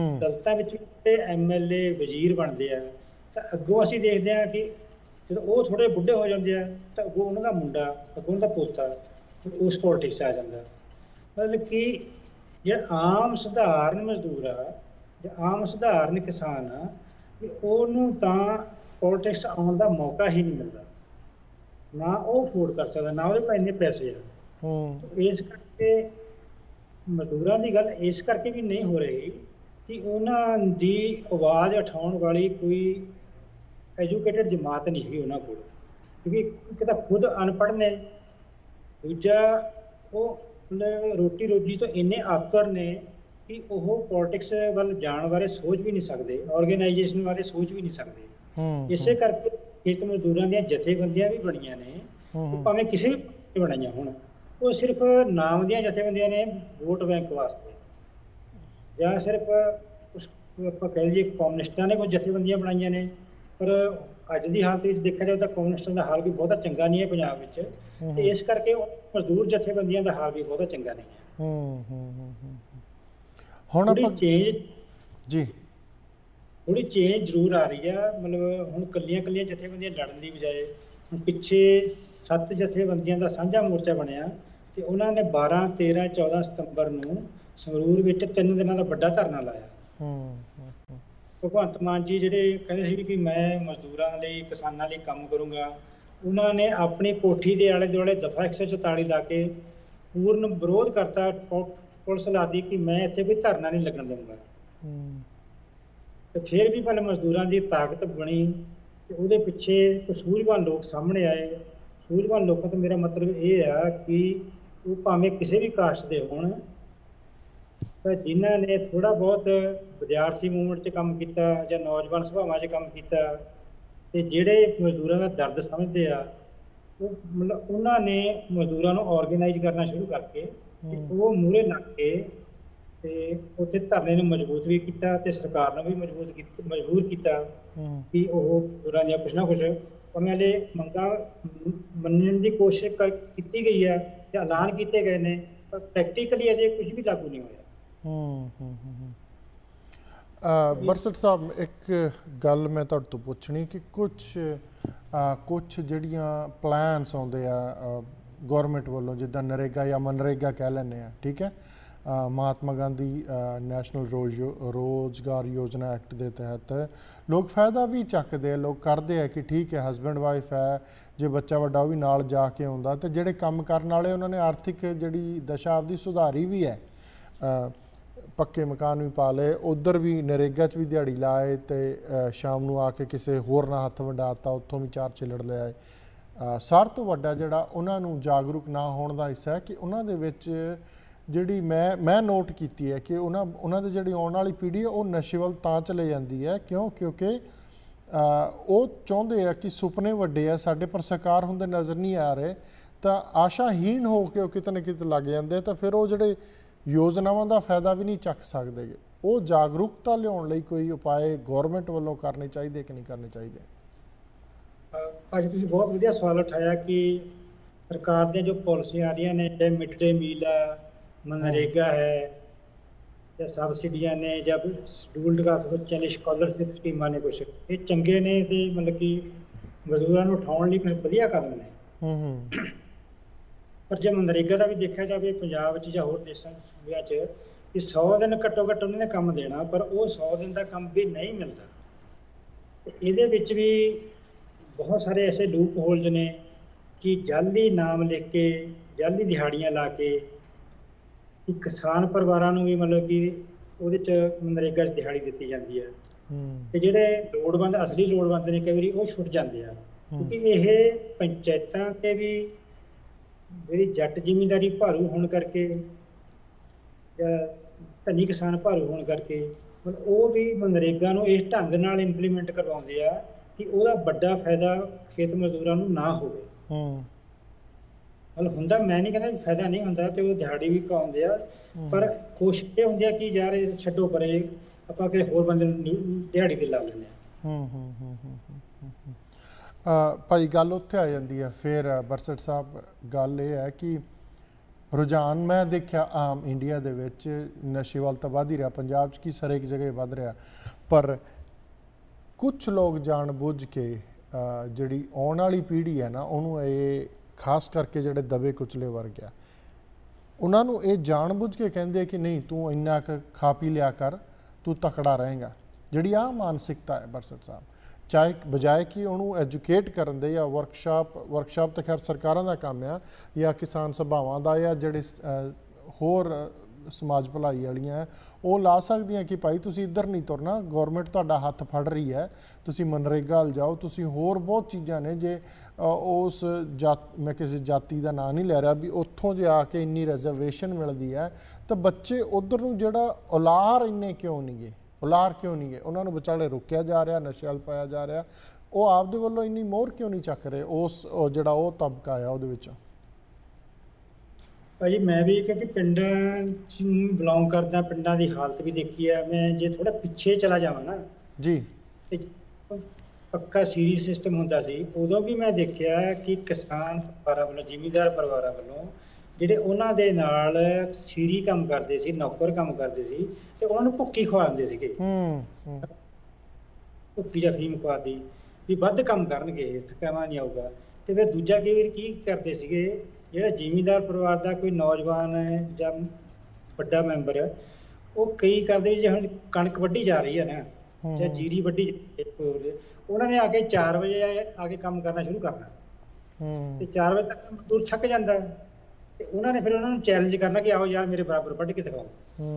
MLA ਵਜ਼ੀਰ ਬਣਦੇ ਆ ਤਾਂ ਅੱਗੋਂ ਅਸੀਂ ਦੇਖਦੇ ਹਾਂ ਕਿ ਜਦੋਂ ਉਹ ਥੋੜ੍ਹੇ ਬੁੱਢੇ ਹੋ ਜਾਂਦੇ ਆ ਤਾਂ ਅੱਗੋਂ ਉਹਨਾਂ ਦਾ ਮੁੰਡਾ, ਅੱਗੋਂ ਉਹਨਾਂ ਦਾ ਪੋਤਾ ਉਸ ਪੋਲੀਟਿਕਸ ਆ ਜਾਂਦਾ। ਮਤਲਬ ਕਿ ਜਿਹੜਾ ਆਮ ਸਧਾਰਨ ਮਜ਼ਦੂਰ ਆ ਜਾਂ ਆਮ ਸਧਾਰਨ ਕਿਸਾਨ ਆ, ਕਿ ਉਹਨੂੰ ਤਾਂ ਪੋਲੀਟਿਕਸ ਆਉਣ ਦਾ ਮੌਕਾ ਹੀ ਨਹੀਂ ਮਿਲਦਾ, ਨਾ ਉਹ ਅਫੋਰਡ ਕਰ ਸਕਦਾ, ਨਾ ਉਹਦੇ ਕੋਲ ਇੰਨੇ ਪੈਸੇ ਆ। ਇਸ ਕਰਕੇ ਮਜ਼ਦੂਰਾਂ ਦੀ ਗੱਲ ਇਸ ਕਰਕੇ ਵੀ ਨਹੀਂ ਹੋ ਰਹੀ ਕਿ ਉਹਨਾਂ ਦੀ ਆਵਾਜ਼ ਉਠਾਉਣ ਵਾਲੀ ਕੋਈ ਐਜੂਕੇਟਡ ਜਮਾਤ ਨਹੀਂ ਹੈਗੀ ਉਹਨਾਂ ਕੋਲ, ਕਿਉਂਕਿ ਇੱਕ ਤਾਂ ਖੁਦ ਅਨਪੜ੍ਹ ਨੇ, ਦੂਜਾ ਉਹ ਰੋਟੀ ਰੋਜੀ ਤੋਂ ਇੰਨੇ ਆਕਰ ਨੇ ਕਿ ਉਹ ਪੋਲੀਟਿਕਸ ਵੱਲ ਜਾਣ ਬਾਰੇ ਸੋਚ ਵੀ ਨਹੀਂ ਸਕਦੇ, ਆਰਗੇਨਾਈਜੇਸ਼ਨ ਬਾਰੇ ਸੋਚ ਵੀ ਨਹੀਂ ਸਕਦੇ। ਇਸੇ ਕਰਕੇ ਖੇਤ ਮਜ਼ਦੂਰਾਂ ਦੀਆਂ ਜਥੇਬੰਦੀਆਂ ਵੀ ਬਣੀਆਂ ਨੇ, ਉਹ ਭਾਵੇਂ ਕਿਸੇ ਵੀ ਬਣਾਈਆਂ ਹੋਣ, ਉਹ ਸਿਰਫ ਨਾਮ ਦੀਆਂ ਜਥੇਬੰਦੀਆਂ ਨੇ ਵੋਟ ਬੈਂਕ ਵਾਸਤੇ, ਜਾਂ ਸਿਰਫ ਆਪਾਂ ਕਹਿ ਲਈਏ ਕਮਿਊਨਿਸਟਾਂ ਨੇ ਕੁਝ ਜਥੇਬੰਦੀਆਂ ਬਣਾਈਆਂ ਨੇ। ਪਰ ਅੱਜ ਦੀ ਹਾਲਤ ਵਿੱਚ ਦੇਖਿਆ ਜਾਵੇ ਤਾਂ ਕਮਿਊਨਿਸਟਾਂ ਦਾ ਹਾਲ ਵੀ ਬਹੁਤਾ ਚੰਗਾ ਨਹੀਂ ਹੈ ਪੰਜਾਬ ਵਿੱਚ, ਤੇ ਇਸ ਕਰਕੇ ਮਜ਼ਦੂਰ ਜਥੇਬੰਦੀਆਂ ਦਾ ਹਾਲ ਵੀ ਬਹੁਤਾ ਚੰਗਾ ਨਹੀਂ ਹੈ। ਹੁਣ ਥੋੜੀ ਚੇਂਜ ਜ਼ਰੂਰ ਆ ਰਹੀ ਆ। ਮਤਲਬ ਹੁਣ ਕੱਲੀਆਂ ਜਥੇਬੰਦੀਆਂ ਲੜਨ ਦੀ ਬਜਾਏ ਹੁਣ ਪਿੱਛੇ 7 ਜਥੇਬੰਦੀਆਂ ਦਾ ਸਾਂਝਾ ਮੋਰਚਾ ਬਣਿਆ ਤੇ ਉਹਨਾਂ ਨੇ 12, 13, 14 ਸਤੰਬਰ ਨੂੰ ਸੰਗਰੂਰ ਵਿੱਚ 3 ਦਿਨਾਂ ਦਾ ਵੱਡਾ ਧਰਨਾ ਲਾਇਆ। ਭਗਵੰਤ ਮਾਨ ਜੀ ਜਿਹੜੇ ਕਹਿੰਦੇ ਸੀ ਕਿ ਮੈਂ ਮਜ਼ਦੂਰਾਂ ਲਈ, ਕਿਸਾਨਾਂ ਲਈ ਕੰਮ ਕਰੂੰਗਾ, ਉਹਨਾਂ ਨੇ ਆਪਣੀ ਕੋਠੀ ਦੇ ਆਲੇ ਦੁਆਲੇ ਦਫਾ 144 ਲਾ ਕੇ ਪੂਰਨ ਵਿਰੋਧ ਕਰਤਾ, ਪੁਲਿਸ ਲਾਦੀ ਕਿ ਮੈਂ ਇੱਥੇ ਕੋਈ ਧਰਨਾ ਨਹੀਂ ਲੱਗਣ ਦਊਂਗਾ। ਤੇ ਫਿਰ ਵੀ ਪਹਿਲਾਂ ਮਜ਼ਦੂਰਾਂ ਦੀ ਤਾਕਤ ਬਣੀ ਤੇ ਉਹਦੇ ਪਿੱਛੇ ਕੁਝ ਸੂਝਵਾਨ ਲੋਕ ਸਾਹਮਣੇ ਆਏ। ਸੂਝਵਾਨ ਲੋਕਾਂ ਤੋਂ ਮੇਰਾ ਮਤਲਬ ਇਹ ਆ ਕਿ ਉਹ ਭਾਵੇਂ ਕਿਸੇ ਵੀ ਕਾਸਟ ਦੇ ਹੋਣ, ਪਰ ਜਿਨ੍ਹਾਂ ਨੇ ਥੋੜ੍ਹਾ ਬਹੁਤ ਵਿਦਿਆਰਥੀ ਮੂਵਮੈਂਟ 'ਚ ਕੰਮ ਕੀਤਾ ਜਾਂ ਨੌਜਵਾਨ ਸਭਾਵਾਂ 'ਚ ਕੰਮ ਕੀਤਾ, ਤੇ ਜਿਹੜੇ ਮਜ਼ਦੂਰਾਂ ਦਾ ਦਰਦ ਸਮਝਦੇ ਆ, ਉਹ ਮਤਲਬ ਉਹਨਾਂ ਨੇ ਮਜ਼ਦੂਰਾਂ ਨੂੰ ਆਰਗੇਨਾਈਜ਼ ਕਰਨਾ ਸ਼ੁਰੂ ਕਰਕੇ ਤੇ ਹੂੰ ਉਹ ਮੂਹਰੇ ਲੱਗ ਕੇ ਤੇ ਉੱਥੇ ਧਰਨੇ ਨੂੰ ਮਜ਼ਬੂਤ ਵੀ ਕੀਤਾ ਤੇ ਸਰਕਾਰ ਨੂੰ ਵੀ ਮਜਬੂਰ ਕੀਤਾ ਹੂੰ ਕਿ ਉਹ ਮਜ਼ਦੂਰਾਂ ਦੀਆਂ ਕੁਛ ਨਾ ਕੁਛ ਉਹਨਾਂ ਦੇ ਮੰਗਾਂ ਮੰਨਣ ਦੀ ਕੋਸ਼ਿਸ਼ ਕੀਤੀ ਗਈ ਹੈ ਤੇ ਐਲਾਨ ਕੀਤੇ ਗਏ ਨੇ, ਪਰ ਪ੍ਰੈਕਟੀਕਲੀ ਅਜੇ ਕੁਝ ਵੀ ਲਾਗੂ ਨਹੀਂ ਹੋਇਆ। ਹੂੰ ਹੂੰ ਹੂੰ ਬਰਸਟ ਸਾਹਿਬ, ਇੱਕ ਗੱਲ ਮੈਂ ਤੁਹਾਡੇ ਤੋਂ ਪੁੱਛਣੀ ਕਿ ਕੁਛ ਜਿਹੜੀਆਂ ਪਲਾਨਸ ਆਉਂਦੇ ਆ ਗੌਰਮੈਂਟ ਵੱਲੋਂ, ਜਿੱਦਾਂ ਨਰੇਗਾ ਜਾਂ ਮਨਰੇਗਾ ਕਹਿ ਲੈਂਦੇ ਆ, ਠੀਕ ਹੈ, ਮਹਾਤਮਾ ਗਾਂਧੀ ਨੈਸ਼ਨਲ ਰੋਜ਼ਗਾਰ ਯੋਜਨਾ ਐਕਟ ਦੇ ਤਹਿਤ ਲੋਕ ਫਾਇਦਾ ਵੀ ਚੱਕਦੇ ਆ, ਲੋਕ ਕਰਦੇ ਆ ਕਿ ਠੀਕ ਹੈ ਹਸਬੈਂਡ ਵਾਈਫ ਹੈ, ਜੇ ਬੱਚਾ ਵੱਡਾ ਉਹ ਵੀ ਨਾਲ ਜਾ ਕੇ ਆਉਂਦਾ, ਅਤੇ ਜਿਹੜੇ ਕੰਮ ਕਰਨ ਵਾਲੇ ਉਹਨਾਂ ਨੇ ਆਰਥਿਕ ਜਿਹੜੀ ਦਸ਼ਾ ਆਪਦੀ ਸੁਧਾਰੀ ਵੀ ਹੈ, ਪੱਕੇ ਮਕਾਨ ਵੀ ਪਾ ਲਏ, ਉੱਧਰ ਵੀ ਨਰੇਗਾ 'ਚ ਵੀ ਦਿਹਾੜੀ ਲਾਏ ਅਤੇ ਸ਼ਾਮ ਨੂੰ ਆ ਕੇ ਕਿਸੇ ਹੋਰ ਨਾਲ ਹੱਥ ਵੰਡਾਤਾ, ਉੱਥੋਂ ਵੀ 4 ਚਿੱਲੜ ਲੈ ਆਏ। ਸਾਰਿਆਂ ਤੋਂ ਵੱਡਾ ਜਿਹੜਾ ਉਹਨਾਂ ਨੂੰ ਜਾਗਰੂਕ ਨਾ ਹੋਣ ਦਾ ਹਿੱਸਾ ਹੈ ਕਿ ਉਹਨਾਂ ਦੇ ਵਿੱਚ ਜਿਹੜੀ ਮੈਂ ਨੋਟ ਕੀਤੀ ਹੈ ਕਿ ਉਹਨਾਂ ਦੀ ਜਿਹੜੀ ਆਉਣ ਵਾਲੀ ਪੀੜ੍ਹੀ ਹੈ ਉਹ ਨਸ਼ੇ ਵੱਲ ਤਾਂ ਚਲੇ ਜਾਂਦੀ ਹੈ ਕਿਉਂਕਿ ਉਹ ਚਾਹੁੰਦੇ ਆ ਕਿ ਸੁਪਨੇ ਵੱਡੇ ਆ ਸਾਡੇ, ਪਰ ਸਾਕਾਰ ਹੁੰਦੇ ਨਜ਼ਰ ਨਹੀਂ ਆ ਰਹੇ, ਤਾਂ ਆਸ਼ਾਹੀਣ ਹੋ ਕੇ ਉਹ ਕਿਤੇ ਨਾ ਕਿਤੇ ਲੱਗ ਜਾਂਦੇ, ਤਾਂ ਫਿਰ ਉਹ ਜਿਹੜੇ ਯੋਜਨਾਵਾਂ ਦਾ ਫਾਇਦਾ ਵੀ ਨਹੀਂ ਚੱਕ ਸਕਦੇ। ਉਹ ਜਾਗਰੂਕਤਾ ਲਿਆਉਣ ਲਈ ਕੋਈ ਉਪਾਅ ਗੌਰਮੈਂਟ ਵੱਲੋਂ ਕਰਨੇ ਚਾਹੀਦੇ ਕਿ ਨਹੀਂ ਕਰਨੇ ਚਾਹੀਦੇ? ਅੱਜ ਤੁਸੀਂ ਬਹੁਤ ਵਧੀਆ ਸਵਾਲ ਉਠਾਇਆ ਕਿ ਸਰਕਾਰ ਦੀਆਂ ਜੋ ਪਾਲਿਸੀਆਂ ਆ ਰਹੀਆਂ ਨੇ, ਚਾਹੇ ਮਿਡ ਡੇ ਮੀਲ ਆ, ਮਨਰੇਗਾ ਹੈ, ਜਾਂ ਸਬਸਿਡੀਆਂ ਨੇ, ਜਾਂ ਸ਼ਡਿਊਲਡ ਕਾਸਟ ਬੱਚਿਆਂ ਲਈ ਸਕਾਲਰਸ਼ਿਪ ਸਕੀਮਾਂ ਨੇ, ਕੁਛ ਇਹ ਚੰਗੇ ਨੇ ਤੇ ਮਤਲਬ ਕਿ ਮਜ਼ਦੂਰਾਂ ਨੂੰ ਉਠਾਉਣ ਲਈ ਕੁਝ ਵਧੀਆ ਕਦਮ ਨੇ। ਪਰ ਜੇ ਮਨਰੇਗਾ ਦਾ ਵੀ ਦੇਖਿਆ ਜਾਵੇ ਪੰਜਾਬ 'ਚ ਜਾਂ ਹੋਰ ਦੇਸ਼ਾਂ ਵਿੱਚ, ਕਿ 100 ਦਿਨ ਘੱਟੋ ਘੱਟ ਉਹਨਾਂ ਨੇ ਕੰਮ ਦੇਣਾ, ਪਰ ਉਹ 100 ਦਿਨ ਦਾ ਕੰਮ ਵੀ ਨਹੀਂ ਮਿਲਦਾ। ਤੇ ਇਹਦੇ ਵਿੱਚ ਵੀ ਬਹੁਤ ਸਾਰੇ ਐਸੇ ਲੂਪ ਹੋਲਜ਼ ਨੇ ਕਿ ਜਾਅਲੀ ਨਾਮ ਲਿਖ ਕੇ, ਜਾਅਲੀ ਦਿਹਾੜੀਆਂ ਲਾ ਕੇ ਕਿ ਕਿਸਾਨ ਪਰਿਵਾਰਾਂ ਨੂੰ ਵੀ ਮਤਲਬ ਕਿ ਉਹਦੇ 'ਚ ਮਨਰੇਗਾ 'ਚ ਦਿਹਾੜੀ ਦਿੱਤੀ ਜਾਂਦੀ ਹੈ, ਤੇ ਜਿਹੜੇ ਲੋੜਵੰਦ ਅਸਲੀ ਲੋੜਵੰਦ ਨੇ ਕਈ ਵਾਰੀ ਉਹ ਛੁੱਟ ਜਾਂਦੇ ਆ, ਕਿਉਂਕਿ ਇਹ ਪੰਚਾਇਤਾਂ 'ਤੇ ਵੀ ਜਿਹੜੀ ਜੱਟ ਜ਼ਿਮੀਂਦਾਰੀ ਭਾਰੂ ਹੋਣ ਕਰਕੇ ਜਾਂ ਧਨੀ ਕਿਸਾਨ ਭਾਰੂ ਹੋਣ ਕਰਕੇ ਉਹ ਵੀ ਮਨਰੇਗਾ ਨੂੰ ਇਸ ਢੰਗ ਨਾਲ ਇੰਪਲੀਮੈਂਟ ਕਰਵਾਉਂਦੇ ਆ ਕਿ ਉਹਦਾ ਵੱਡਾ ਫਾਇਦਾ ਖੇਤ ਮਜ਼ਦੂਰਾਂ ਨੂੰ ਨਾ ਹੋਵੇ। ਮਤਲਬ ਹੁੰਦਾ, ਮੈਂ ਨਹੀਂ ਕਹਿੰਦਾ ਵੀ ਫਾਇਦਾ ਨਹੀਂ ਹੁੰਦਾ, ਤੇ ਉਹ ਦਿਹਾੜੀ ਵੀ ਕਰਾਉਂਦੇ ਆ, ਪਰ ਕੋਸ਼ਿਸ਼ ਇਹ ਹੁੰਦੀ ਆ ਕਿ ਯਾਰ ਇਹ ਛੱਡੋ ਪਰੇ, ਆਪਾਂ ਕਿਸੇ ਹੋਰ ਬੰਦੇ ਨੂੰ ਦਿਹਾੜੀ ਤੇ ਲਾ ਲੈਂਦੇ ਆ। ਭਾਈ ਗੱਲ ਉੱਥੇ ਆ ਜਾਂਦੀ ਹੈ ਫਿਰ ਬਰਸਟ ਸਾਹਿਬ, ਗੱਲ ਇਹ ਹੈ ਕਿ ਰੁਝਾਨ ਮੈਂ ਦੇਖਿਆ ਆਮ ਇੰਡੀਆ ਦੇ ਵਿੱਚ ਨਸ਼ੇ ਵੱਲ ਤਾਂ ਵੱਧ ਹੀ ਰਿਹਾ, ਪੰਜਾਬ 'ਚ ਕੀ ਹਰੇਕ ਜਗ੍ਹਾ ਵੱਧ ਰਿਹਾ, ਪਰ ਕੁਛ ਲੋਕ ਜਾਣ ਬੁੱਝ ਕੇ ਜਿਹੜੀ ਆਉਣ ਵਾਲੀ ਪੀੜ੍ਹੀ ਹੈ ਨਾ, ਉਹਨੂੰ ਇਹ ਖਾਸ ਕਰਕੇ ਜਿਹੜੇ ਦਬੇ ਕੁਚਲੇ ਵਰਗ ਆ, ਉਹਨਾਂ ਨੂੰ ਇਹ ਜਾਣ ਬੁੱਝ ਕੇ ਕਹਿੰਦੇ ਕਿ ਨਹੀਂ ਤੂੰ ਇੰਨਾ ਕੁ ਖਾ ਪੀ ਲਿਆ ਕਰ, ਤੂੰ ਤਕੜਾ ਰਹੇਗਾ। ਜਿਹੜੀ ਆਹ ਮਾਨਸਿਕਤਾ ਹੈ ਬਰਸਟ ਸਾਹਿਬ, ਚਾਹੇ ਬਜਾਏ ਕਿ ਉਹਨੂੰ ਐਜੂਕੇਟ ਕਰਨ ਦੇ, ਜਾਂ ਵਰਕਸ਼ਾਪ ਤਾਂ ਖੈਰ ਸਰਕਾਰਾਂ ਦਾ ਕੰਮ ਆ, ਜਾਂ ਕਿਸਾਨ ਸਭਾਵਾਂ ਦਾ, ਜਾਂ ਜਿਹੜੇ ਹੋਰ ਸਮਾਜ ਭਲਾਈ ਵਾਲੀਆਂ ਉਹ ਲਾ ਸਕਦੀਆਂ ਕਿ ਭਾਈ ਤੁਸੀਂ ਇੱਧਰ ਨਹੀਂ ਤੁਰਨਾ, ਗੌਰਮੈਂਟ ਤੁਹਾਡਾ ਹੱਥ ਫੜ ਰਹੀ ਹੈ, ਤੁਸੀਂ ਮਨਰੇਗਾ ਵੱਲ ਜਾਓ, ਤੁਸੀਂ ਹੋਰ ਬਹੁਤ ਚੀਜ਼ਾਂ ਨੇ। ਜੇ ਉਸ ਮੈਂ ਕਿਸੇ ਜਾਤੀ ਦਾ ਨਾਂ ਨਹੀਂ ਲੈ ਰਿਹਾ, ਵੀ ਉੱਥੋਂ ਜੇ ਆ ਕੇ ਇੰਨੀ ਰਿਜ਼ਰਵੇਸ਼ਨ ਮਿਲਦੀ ਹੈ, ਤਾਂ ਬੱਚੇ ਉੱਧਰ ਨੂੰ ਜਿਹੜਾ ਉਲਾਰ ਇੰਨੇ ਕਿਉਂ ਨਹੀਂ ਗਏ, ਉਹਨਾਂ ਨੂੰ ਵਿਚਾਲੇ ਰੋਕਿਆ ਜਾ ਰਿਹਾ, ਨਸ਼ੇ ਵੱਲ ਪਾਇਆ ਜਾ ਰਿਹਾ, ਉਹ ਆਪਦੇ ਵੱਲੋਂ ਇੰਨੀ ਮੋਹਰ ਕਿਉਂ ਨਹੀਂ ਚੱਕ ਰਹੇ ਉਸ ਜਿਹੜਾ ਉਹ ਤਬਕਾ ਆ ਉਹਦੇ ਵਿੱਚੋਂ? ਭਾਜੀ ਮੈਂ ਵੀ ਕਿਉਂਕਿ ਪਿੰਡਾਂ 'ਚ ਬਿਲੋਂਗ ਕਰਦਾ, ਪਿੰਡਾਂ ਦੀ ਹਾਲਤ ਵੀ ਦੇਖੀ ਹੈ ਮੈਂ। ਜੇ ਥੋੜਾ ਪਿੱਛੇ ਚਲਾ ਜਾਵਾਂ ਨਾ ਜੀ, ਤੇ ਪੱਕਾ ਸੀਰੀਜ਼ ਸਿਸਟਮ ਹੁੰਦਾ ਸੀ, ਉਦੋਂ ਵੀ ਮੈਂ ਦੇਖਿਆ ਕਿ ਕਿਸਾਨ ਪਰਿਵਾਰਾਂ ਵੱਲੋਂ, ਜ਼ਿਮੀਂਦਾਰ ਪਰਿਵਾਰਾਂ ਵੱਲੋਂ ਜਿਹੜੇ ਉਹਨਾਂ ਦੇ ਨਾਲ ਸੀਰੀ ਕੰਮ ਕਰਦੇ ਸੀ, ਨੌਕਰ ਕੰਮ ਕਰਦੇ ਸੀ, ਤੇ ਉਹਨਾਂ ਨੂੰ ਭੁੱਕੀ ਖਵਾਉਂਦੇ ਸੀਗੇ, ਭੁੱਕੀ ਜਾਂ ਫੀਮ ਖਵਾਦੀ ਵੀ ਵੱਧ ਕੰਮ ਕਰਨਗੇ, ਥਕਾਵਾ ਨਹੀਂ ਆਊਗਾ। ਤੇ ਫਿਰ ਦੂਜਾ ਕਈ ਵਾਰ ਕੀ ਕਰਦੇ ਸੀਗੇ, ਜਿਹੜਾ ਜ਼ਿਮੀਂਦਾਰ ਪਰਿਵਾਰ ਦਾ ਕੋਈ ਨੌਜਵਾਨ ਹੈ ਜਾਂ ਵੱਡਾ ਮੈਂਬਰ ਹੈ, ਉਹ ਕਈ ਕਰਦੇ ਵੀ ਜੇ ਹੁਣ ਕਣਕ ਵੱਢੀ ਜਾ ਰਹੀ ਹੈ ਨਾ, ਜਾਂ ਜੀਰੀ ਵੱਢੀ, ਉਹਨਾਂ ਨੇ ਆ ਕੇ 4 ਵਜੇ ਆ ਕੇ ਕੰਮ ਕਰਨਾ ਸ਼ੁਰੂ ਕਰਨਾ, ਤੇ 4 ਵਜੇ ਤੱਕ ਮਜ਼ਦੂਰ ਥੱਕ ਜਾਂਦਾ, ਤੇ ਉਹਨਾਂ ਨੇ ਫਿਰ ਉਹਨਾਂ ਨੂੰ ਚੈਲੰਜ ਕਰਨਾ ਕਿ ਆਓ ਯਾਰ ਮੇਰੇ ਬਰਾਬਰ ਵੱਢ ਕੇ ਦਿਖਾਓ।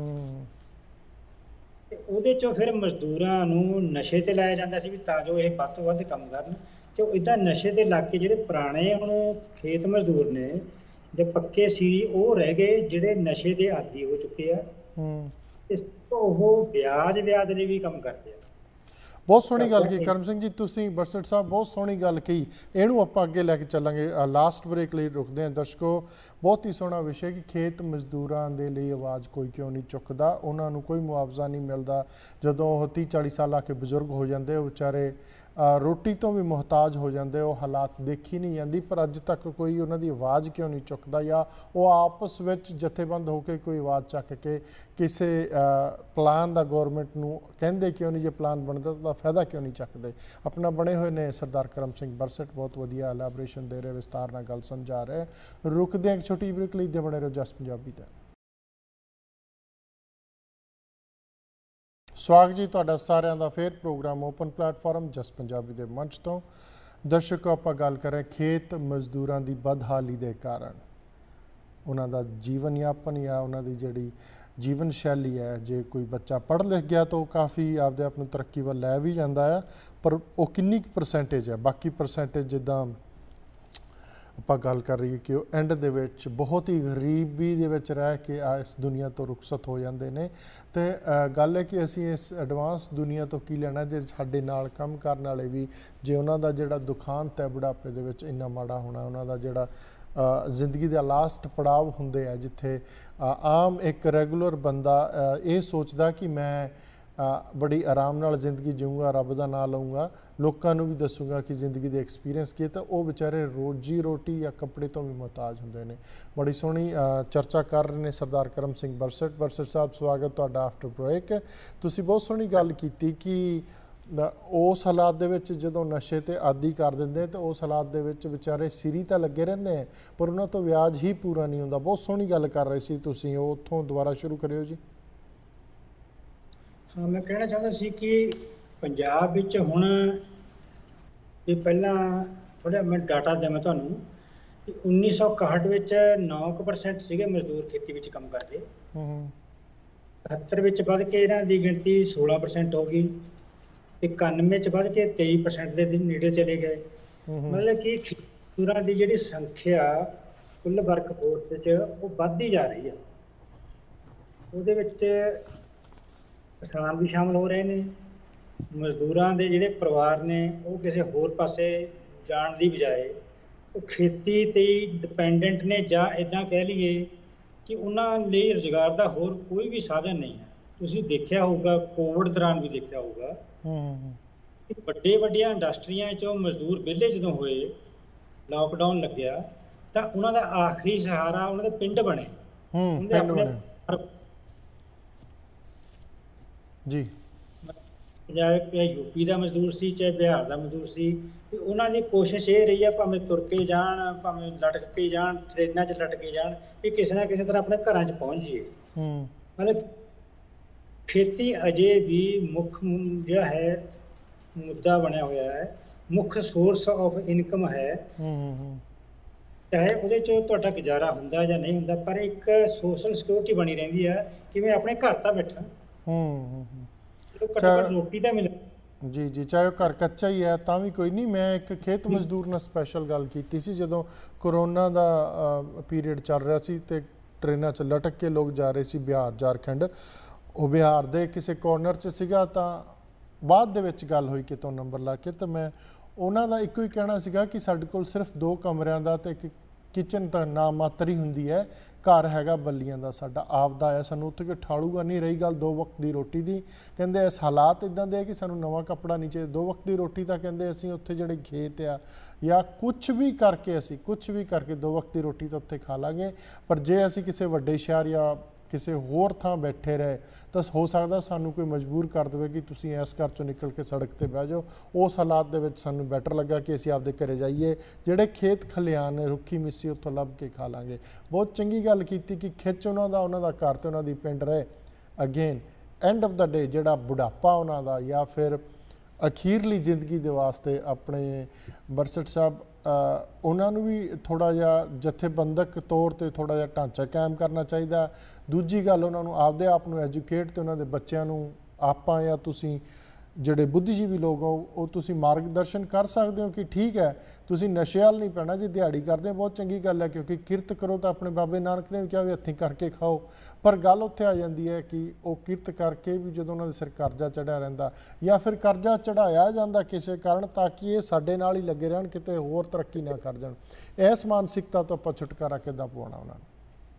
ਤੇ ਉਹਦੇ ਚੋਂ ਫਿਰ ਮਜ਼ਦੂਰਾਂ ਨੂੰ ਨਸ਼ੇ ਤੇ ਲਾਇਆ ਜਾਂਦਾ ਸੀ ਵੀ ਤਾਂ ਜੋ ਇਹ ਵੱਧ ਤੋਂ ਵੱਧ ਕੰਮ ਕਰਨ, ਤੇ ਉਹ ਇੱਦਾਂ ਨਸ਼ੇ ਤੇ ਲੱਗ ਕੇ ਜਿਹੜੇ ਪੁਰਾਣੇ ਹੁਣ ਖੇਤ ਮਜ਼ਦੂਰ ਨੇ ਜਾਂ ਪੱਕੇ ਸੀ, ਉਹ ਰਹਿ ਗਏ ਜਿਹੜੇ ਨਸ਼ੇ ਦੇ ਆਦੀ ਹੋ ਚੁੱਕੇ ਆ, ਇਸ ਤੋਂ ਉਹ ਵਿਆਜ ਲਈ ਵੀ ਕੰਮ ਕਰਦੇ ਆ। ਬਹੁਤ ਸੋਹਣੀ ਗੱਲ ਕੀ ਕਰਮ ਸਿੰਘ ਜੀ ਤੁਸੀਂ ਬਰਸਟ ਸਾਹਿਬ ਬਹੁਤ ਸੋਹਣੀ ਗੱਲ ਕਹੀ। ਇਹਨੂੰ ਆਪਾਂ ਅੱਗੇ ਲੈ ਕੇ ਚੱਲਾਂਗੇ। ਲਾਸਟ ਬ੍ਰੇਕ ਲਈ ਰੁਕਦੇ ਹਾਂ ਦਰਸ਼ਕੋ। ਬਹੁਤ ਹੀ ਸੋਹਣਾ ਵਿਸ਼ੇ ਕਿ ਖੇਤ ਮਜ਼ਦੂਰਾਂ ਦੇ ਲਈ ਆਵਾਜ਼ ਕੋਈ ਕਿਉਂ ਨਹੀਂ ਚੁੱਕਦਾ, ਉਹਨਾਂ ਨੂੰ ਕੋਈ ਮੁਆਵਜ਼ਾ ਨਹੀਂ ਮਿਲਦਾ। ਜਦੋਂ ਉਹ 30-40 ਸਾਲ ਆ ਕੇ ਬਜ਼ੁਰਗ ਹੋ ਜਾਂਦੇ ਉਹ ਵਿਚਾਰੇ ਰੋਟੀ ਤੋਂ ਵੀ ਮੁਹਤਾਜ ਹੋ ਜਾਂਦੇ, ਉਹ ਹਾਲਾਤ ਦੇਖੀ ਨਹੀਂ ਜਾਂਦੀ। ਪਰ ਅੱਜ ਤੱਕ ਕੋਈ ਉਹਨਾਂ ਦੀ ਆਵਾਜ਼ ਕਿਉਂ ਨਹੀਂ ਚੁੱਕਦਾ, ਜਾਂ ਉਹ ਆਪਸ ਵਿੱਚ ਜਥੇਬੰਦ ਹੋ ਕੇ ਕੋਈ ਆਵਾਜ਼ ਚੱਕ ਕੇ ਕਿਸੇ ਪਲਾਨ ਦਾ ਗੌਰਮੈਂਟ ਨੂੰ ਕਹਿੰਦੇ ਕਿਉਂ ਨਹੀਂ, ਜੇ ਪਲਾਨ ਬਣਦਾ ਤਾਂ ਫਾਇਦਾ ਕਿਉਂ ਨਹੀਂ ਚੱਕਦੇ। ਆਪਣਾ ਬਣੇ ਹੋਏ ਨੇ ਸਰਦਾਰ ਕਰਮ ਸਿੰਘ ਬਰਸਟ, ਬਹੁਤ ਵਧੀਆ ਐਲੈਬੋਰੇਸ਼ਨ ਦੇ ਰਹੇ, ਵਿਸਤਾਰ ਨਾਲ ਗੱਲ ਸਮਝਾ ਰਹੇ। ਰੁਕਦੇ ਹਾਂ ਇੱਕ ਛੋਟੀ ਬ੍ਰੇਕ ਲਈ, ਦੇ ਬਣੇ ਰਹੋ ਜਸ ਪੰਜਾਬੀ ਤੇ। ਸਵਾਗਤ ਜੀ ਤੁਹਾਡਾ ਸਾਰਿਆਂ ਦਾ ਫੇਰ program open platform Jas Punjabi ਦੇ ਮੰਚ ਤੋਂ। ਦਰਸ਼ਕੋ ਆਪਾਂ ਗੱਲ ਕਰ ਰਹੇ ਖੇਤ ਮਜ਼ਦੂਰਾਂ ਦੀ ਬਦਹਾਲੀ ਦੇ ਕਾਰਨ, ਉਹਨਾਂ ਦਾ ਜੀਵਨ ਯਾਪਨ ਜਾਂ ਉਹਨਾਂ ਦੀ ਜਿਹੜੀ ਜੀਵਨ ਸ਼ੈਲੀ ਹੈ। ਜੇ ਕੋਈ ਬੱਚਾ ਪੜ੍ਹ ਲਿਖ ਗਿਆ ਤਾਂ ਉਹ ਕਾਫੀ ਆਪਦੇ ਆਪ ਨੂੰ ਤਰੱਕੀ ਵੱਲ ਲੈ ਵੀ ਜਾਂਦਾ ਹੈ, ਪਰ ਉਹ ਕਿੰਨੀ ਕੁ ਪਰਸੈਂਟੇਜ ਹੈ। ਬਾਕੀ ਪਰਸੈਂਟੇਜ ਜਿੱਦਾਂ ਆਪਾਂ ਗੱਲ ਕਰ ਰਹੀਏ ਕਿ ਉਹ ਐਂਡ ਦੇ ਵਿੱਚ ਬਹੁਤ ਹੀ ਗਰੀਬੀ ਦੇ ਵਿੱਚ ਰਹਿ ਕੇ ਇਸ ਦੁਨੀਆ ਤੋਂ ਰੁਖਸਤ ਹੋ ਜਾਂਦੇ ਨੇ। ਅਤੇ ਗੱਲ ਹੈ ਕਿ ਅਸੀਂ ਇਸ ਐਡਵਾਂਸ ਦੁਨੀਆ ਤੋਂ ਕੀ ਲੈਣਾ ਜੇ ਸਾਡੇ ਨਾਲ ਕੰਮ ਕਰਨ ਵਾਲੇ ਵੀ, ਜੇ ਉਹਨਾਂ ਦਾ ਜਿਹੜਾ ਦੁਖਾਂਤ ਹੈ ਬੁਢਾਪੇ ਦੇ ਵਿੱਚ ਇੰਨਾ ਮਾੜਾ ਹੋਣਾ, ਉਹਨਾਂ ਦਾ ਜਿਹੜਾ ਜ਼ਿੰਦਗੀ ਦਾ ਲਾਸਟ ਪੜਾਵ ਹੁੰਦੇ ਆ ਜਿੱਥੇ ਆਮ ਇੱਕ ਰੈਗੂਲਰ ਬੰਦਾ ਇਹ ਸੋਚਦਾ ਕਿ ਮੈਂ ਬੜੀ ਆਰਾਮ ਨਾਲ ਜ਼ਿੰਦਗੀ ਜਿਊਂਗਾ, ਰੱਬ ਦਾ ਨਾਂ ਲਊਂਗਾ, ਲੋਕਾਂ ਨੂੰ ਵੀ ਦੱਸੂਗਾ ਕਿ ਜ਼ਿੰਦਗੀ ਦੇ ਐਕਸਪੀਰੀਅੰਸ ਕੀ, ਤਾਂ ਉਹ ਵਿਚਾਰੇ ਰੋਜੀ ਰੋਟੀ ਜਾਂ ਕੱਪੜੇ ਤੋਂ ਵੀ ਮੁਹਤਾਜ ਹੁੰਦੇ ਨੇ। ਬੜੀ ਸੋਹਣੀ ਚਰਚਾ ਕਰ ਰਹੇ ਨੇ ਸਰਦਾਰ ਕਰਮ ਸਿੰਘ ਬਰਸਟ। ਬਰਸਟ ਸਾਹਿਬ ਸਵਾਗਤ ਤੁਹਾਡਾ ਆਫਟਰ ਬ੍ਰੇਕ। ਤੁਸੀਂ ਬਹੁਤ ਸੋਹਣੀ ਗੱਲ ਕੀਤੀ ਕਿ ਉਸ ਹਾਲਾਤ ਦੇ ਵਿੱਚ ਜਦੋਂ ਨਸ਼ੇ ਤੇ ਆਦੀ ਕਰ ਦਿੰਦੇ ਤਾਂ ਉਸ ਹਾਲਾਤ ਦੇ ਵਿੱਚ ਵਿਚਾਰੇ ਸਿਰੀ ਤਾਂ ਲੱਗੇ ਰਹਿੰਦੇ ਆ, ਪਰ ਉਹਨਾਂ ਤੋਂ ਵਿਆਜ ਹੀ ਪੂਰਾ ਨਹੀਂ ਹੁੰਦਾ। ਬਹੁਤ ਸੋਹਣੀ ਗੱਲ ਕਰ ਰਹੇ ਸੀ ਤੁਸੀਂ, ਉਹ ਉੱਥੋਂ ਦੁਬਾਰਾ ਸ਼ੁਰੂ ਕਰਿਓ ਜੀ। ਹਾਂ, ਮੈਂ ਕਹਿਣਾ ਚਾਹੁੰਦਾ ਸੀ ਕਿ ਪੰਜਾਬ ਵਿੱਚ ਹੁਣ ਇਹ ਪਹਿਲਾਂ ਥੋੜ੍ਹਾ ਮੈਂ ਡਾਟਾ ਦੇਵਾਂ ਤੁਹਾਨੂੰ ਕਿ 1961 ਵਿੱਚ 9% ਸੀਗੇ ਮਜ਼ਦੂਰ ਖੇਤੀ ਵਿੱਚ ਕੰਮ ਕਰਦੇ। 71 ਵਿੱਚ ਵੱਧ ਕੇ ਇਹਨਾਂ ਦੀ ਗਿਣਤੀ 16% ਹੋ ਗਈ, 91 ਵਿੱਚ ਵੱਧ ਕੇ 23% ਦੇ ਨੇੜੇ ਚਲੇ ਗਏ। ਮਤਲਬ ਕਿ ਮਜ਼ਦੂਰਾਂ ਦੀ ਜਿਹੜੀ ਸੰਖਿਆ ਕੁੱਲ ਵਰਕ ਫੋਰਸ ਵਿੱਚ ਉਹ ਵੱਧਦੀ ਜਾ ਰਹੀ ਹੈ। ਉਹਦੇ ਵਿੱਚ ਕਿਸਾਨ ਵੀ ਸ਼ਾਮਲ ਹੋ ਰਹੇ ਨੇ। ਮਜ਼ਦੂਰਾਂ ਦੇ ਜਿਹੜੇ ਪਰਿਵਾਰ ਨੇ ਉਹ ਕਿਸੇ ਹੋਰ ਪਾਸੇ ਜਾਣ ਦੀ ਬਜਾਏ ਉਹ ਖੇਤੀ 'ਤੇ ਡਿਪੈਂਡੈਂਟ ਨੇ, ਜਾਂ ਇੱਦਾਂ ਕਹਿ ਲਈਏ ਕਿ ਉਹਨਾਂ ਲਈ ਰੁਜ਼ਗਾਰ ਦਾ ਹੋਰ ਕੋਈ ਵੀ ਸਾਧਨ ਨਹੀਂ ਹੈ। ਤੁਸੀਂ ਦੇਖਿਆ ਹੋਊਗਾ, ਕੋਵਿਡ ਦੌਰਾਨ ਵੀ ਦੇਖਿਆ ਹੋਊਗਾ ਕਿ ਵੱਡੀਆਂ ਇੰਡਸਟਰੀਆਂ 'ਚੋਂ ਮਜ਼ਦੂਰ ਵਿਹਲੇ ਜਦੋਂ ਹੋਏ, ਲਾਕਡਾਊਨ ਲੱਗਿਆ, ਤਾਂ ਉਹਨਾਂ ਦਾ ਆਖਰੀ ਸਹਾਰਾ ਉਹਨਾਂ ਦੇ ਪਿੰਡ ਬਣੇ। ਜੀ, ਚਾਹੇ ਯੂਪੀ ਦਾ ਮਜ਼ਦੂਰ ਸੀ, ਚਾਹੇ ਬਿਹਾਰ ਦਾ ਮਜ਼ਦੂਰ ਸੀ, ਤੇ ਉਹਨਾਂ ਦੀ ਕੋਸ਼ਿਸ਼ ਇਹ ਰਹੀ ਹੈ ਭਾਵੇਂ ਤੁਰ ਕੇ ਜਾਣ, ਭਾਵੇਂ ਲਟਕ ਕੇ ਜਾਣ, ਟ੍ਰੇਨਾਂ 'ਚ ਲਟਕ ਕੇ ਜਾਣ, ਵੀ ਕਿਸੇ ਨਾ ਕਿਸੇ ਤਰ੍ਹਾਂ ਆਪਣੇ ਘਰਾਂ 'ਚ ਪਹੁੰਚ ਜਾਈਏ। ਮਤਲਬ ਖੇਤੀ ਅਜੇ ਵੀ ਮੁੱਖ ਜਿਹੜਾ ਹੈ ਮੁੱਦਾ ਬਣਿਆ ਹੋਇਆ ਹੈ, ਮੁੱਖ ਸੋਰਸ ਆਫ ਇਨਕਮ ਹੈ। ਚਾਹੇ ਉਹਦੇ 'ਚ ਤੁਹਾਡਾ ਗੁਜ਼ਾਰਾ ਹੁੰਦਾ ਜਾਂ ਨਹੀਂ ਹੁੰਦਾ, ਪਰ ਇੱਕ ਸੋਸ਼ਲ ਸਿਕਿਉਰਿਟੀ ਬਣੀ ਰਹਿੰਦੀ ਹੈ ਕਿ ਮੈਂ ਆਪਣੇ ਘਰ ਤਾਂ ਬੈਠਾ, ਰੋਟੀ ਤਾਂ ਮਿਲੇ। ਜੀ ਜੀ, ਚਾਹੇ ਉਹ ਘਰ ਕੱਚਾ ਹੀ ਹੈ ਤਾਂ ਵੀ ਕੋਈ ਨਹੀਂ। ਮੈਂ ਇੱਕ ਖੇਤ ਮਜ਼ਦੂਰ ਨਾਲ ਸਪੈਸ਼ਲ ਗੱਲ ਕੀਤੀ ਸੀ ਜਦੋਂ ਕਰੋਨਾ ਦਾ ਪੀਰੀਅਡ ਚੱਲ ਰਿਹਾ ਸੀ ਤੇ ਟ੍ਰੇਨਾਂ 'ਚ ਲਟਕ ਕੇ ਲੋਕ ਜਾ ਰਹੇ ਸੀ ਬਿਹਾਰ, ਝਾਰਖੰਡ। ਉਹ ਬਿਹਾਰ ਦੇ ਕਿਸੇ ਕਾਰਨਰ 'ਚ ਸੀਗਾ, ਤਾਂ ਬਾਅਦ ਦੇ ਵਿੱਚ ਗੱਲ ਹੋਈ ਕਿਤੋਂ ਨੰਬਰ ਲਾ ਕੇ, ਤਾਂ ਮੈਂ ਉਹਨਾਂ ਦਾ ਇੱਕੋ ਹੀ ਕਹਿਣਾ ਸੀਗਾ ਕਿ ਸਾਡੇ ਕੋਲ ਸਿਰਫ 2 ਕਮਰਿਆਂ ਦਾ ਅਤੇ ਇੱਕ ਕਿਚਨ ਤਾਂ ਨਾ ਮਾਤਰ ਹੀ ਹੁੰਦੀ ਹੈ, ਘਰ ਹੈਗਾ ਬੱਲੀਆਂ ਦਾ ਸਾਡਾ ਆਪਦਾ ਹੈ, ਸਾਨੂੰ ਉੱਥੇ ਕੋਈ ਠਾਲੂਗਾ ਨਹੀਂ। ਰਹੀ ਗੱਲ 2 ਵਕਤ ਦੀ ਰੋਟੀ ਦੀ, ਕਹਿੰਦੇ ਇਸ ਹਾਲਾਤ ਇੱਦਾਂ ਦੇ ਕਿ ਸਾਨੂੰ ਨਵਾਂ ਕੱਪੜਾ ਨਹੀਂ ਚਾਹੀਦਾ। 2 ਵਕਤ ਦੀ ਰੋਟੀ ਤਾਂ ਕਹਿੰਦੇ ਅਸੀਂ ਉੱਥੇ ਜਿਹੜੇ ਖੇਤ ਆ ਜਾਂ ਕੁਛ ਵੀ ਕਰਕੇ 2 ਵਕਤ ਦੀ ਰੋਟੀ ਤਾਂ ਉੱਥੇ ਖਾ ਲਾਂਗੇ। ਪਰ ਜੇ ਅਸੀਂ ਕਿਸੇ ਵੱਡੇ ਸ਼ਹਿਰ ਜਾਂ ਕਿਸੇ ਹੋਰ ਥਾਂ ਬੈਠੇ ਰਹੇ ਤਾਂ ਹੋ ਸਕਦਾ ਸਾਨੂੰ ਕੋਈ ਮਜਬੂਰ ਕਰ ਦੇਵੇ ਕਿ ਤੁਸੀਂ ਇਸ ਘਰ 'ਚੋਂ ਨਿਕਲ ਕੇ ਸੜਕ 'ਤੇ ਬਹਿ ਜਾਓ। ਉਸ ਹਾਲਾਤ ਦੇ ਵਿੱਚ ਸਾਨੂੰ ਬੈਟਰ ਲੱਗਾ ਕਿ ਅਸੀਂ ਆਪਦੇ ਘਰੇ ਜਾਈਏ, ਜਿਹੜੇ ਖੇਤ ਖਲਿਆਣ ਨੇ ਰੁੱਖੀ ਮਿੱਸੀ ਉੱਥੋਂ ਲੱਭ ਕੇ ਖਾ ਲਾਂਗੇ। ਬਹੁਤ ਚੰਗੀ ਗੱਲ ਕੀਤੀ ਕਿ ਖਿੱਚ ਉਹਨਾਂ ਦਾ ਘਰ ਤੇ ਉਹਨਾਂ ਦੀ ਪਿੰਡ ਰਹੇ। Again end of the day ਜਿਹੜਾ ਬੁਢਾਪਾ ਉਹਨਾਂ ਦਾ ਜਾਂ ਫਿਰ ਅਖੀਰਲੀ ਜ਼ਿੰਦਗੀ ਦੇ ਵਾਸਤੇ ਆਪਣੇ ਬਰਸਟ ਸਾਹਿਬ ਉਹਨਾਂ ਨੂੰ ਵੀ ਥੋੜ੍ਹਾ ਜਿਹਾ ਜਥੇਬੰਦਕ ਤੌਰ 'ਤੇ ਥੋੜ੍ਹਾ ਜਿਹਾ ਢਾਂਚਾ ਕਾਇਮ ਕਰਨਾ ਚਾਹੀਦਾ। ਦੂਜੀ ਗੱਲ, ਉਹਨਾਂ ਨੂੰ ਆਪਦੇ ਆਪ ਨੂੰ ਐਜੂਕੇਟ ਅਤੇ ਉਹਨਾਂ ਦੇ ਬੱਚਿਆਂ ਨੂੰ ਆਪਾਂ ਜਾਂ ਤੁਸੀਂ ਜਿਹੜੇ ਬੁੱਧੀਜੀਵੀ ਲੋਕ ਹੋ ਉਹ ਤੁਸੀਂ ਮਾਰਗਦਰਸ਼ਨ ਕਰ ਸਕਦੇ ਹੋ ਕਿ ਠੀਕ ਹੈ ਤੁਸੀਂ ਨਸ਼ੇ ਵੱਲ ਨਹੀਂ ਪੈਣਾ, ਜੇ ਦਿਹਾੜੀ ਕਰਦੇ ਹੋ ਬਹੁਤ ਚੰਗੀ ਗੱਲ ਹੈ, ਕਿਉਂਕਿ ਕਿਰਤ ਕਰੋ ਤਾਂ ਆਪਣੇ ਬਾਬੇ ਨਾਨਕ ਨੇ ਵੀ ਕਿਹਾ ਵੀ ਹੱਥੀਂ ਕਰਕੇ ਖਾਓ। ਪਰ ਗੱਲ ਉੱਥੇ ਆ ਜਾਂਦੀ ਹੈ ਕਿ ਉਹ ਕਿਰਤ ਕਰਕੇ ਵੀ ਜਦੋਂ ਉਹਨਾਂ ਦੇ ਸਿਰ ਕਰਜ਼ਾ ਚੜ੍ਹਿਆ ਰਹਿੰਦਾ ਜਾਂ ਫਿਰ ਕਰਜ਼ਾ ਚੜ੍ਹਾਇਆ ਜਾਂਦਾ ਕਿਸੇ ਕਾਰਨ ਤਾਂ ਕਿ ਇਹ ਸਾਡੇ ਨਾਲ ਹੀ ਲੱਗੇ ਰਹਿਣ, ਕਿਤੇ ਹੋਰ ਤਰੱਕੀ ਨਾ ਕਰ ਜਾਣ, ਇਸ ਮਾਨਸਿਕਤਾ ਤੋਂ ਆਪਾਂ ਛੁਟਕਾਰਾ ਕਿੱਦਾਂ ਪਾਉਣਾ ਉਹਨਾਂ ਨੂੰ?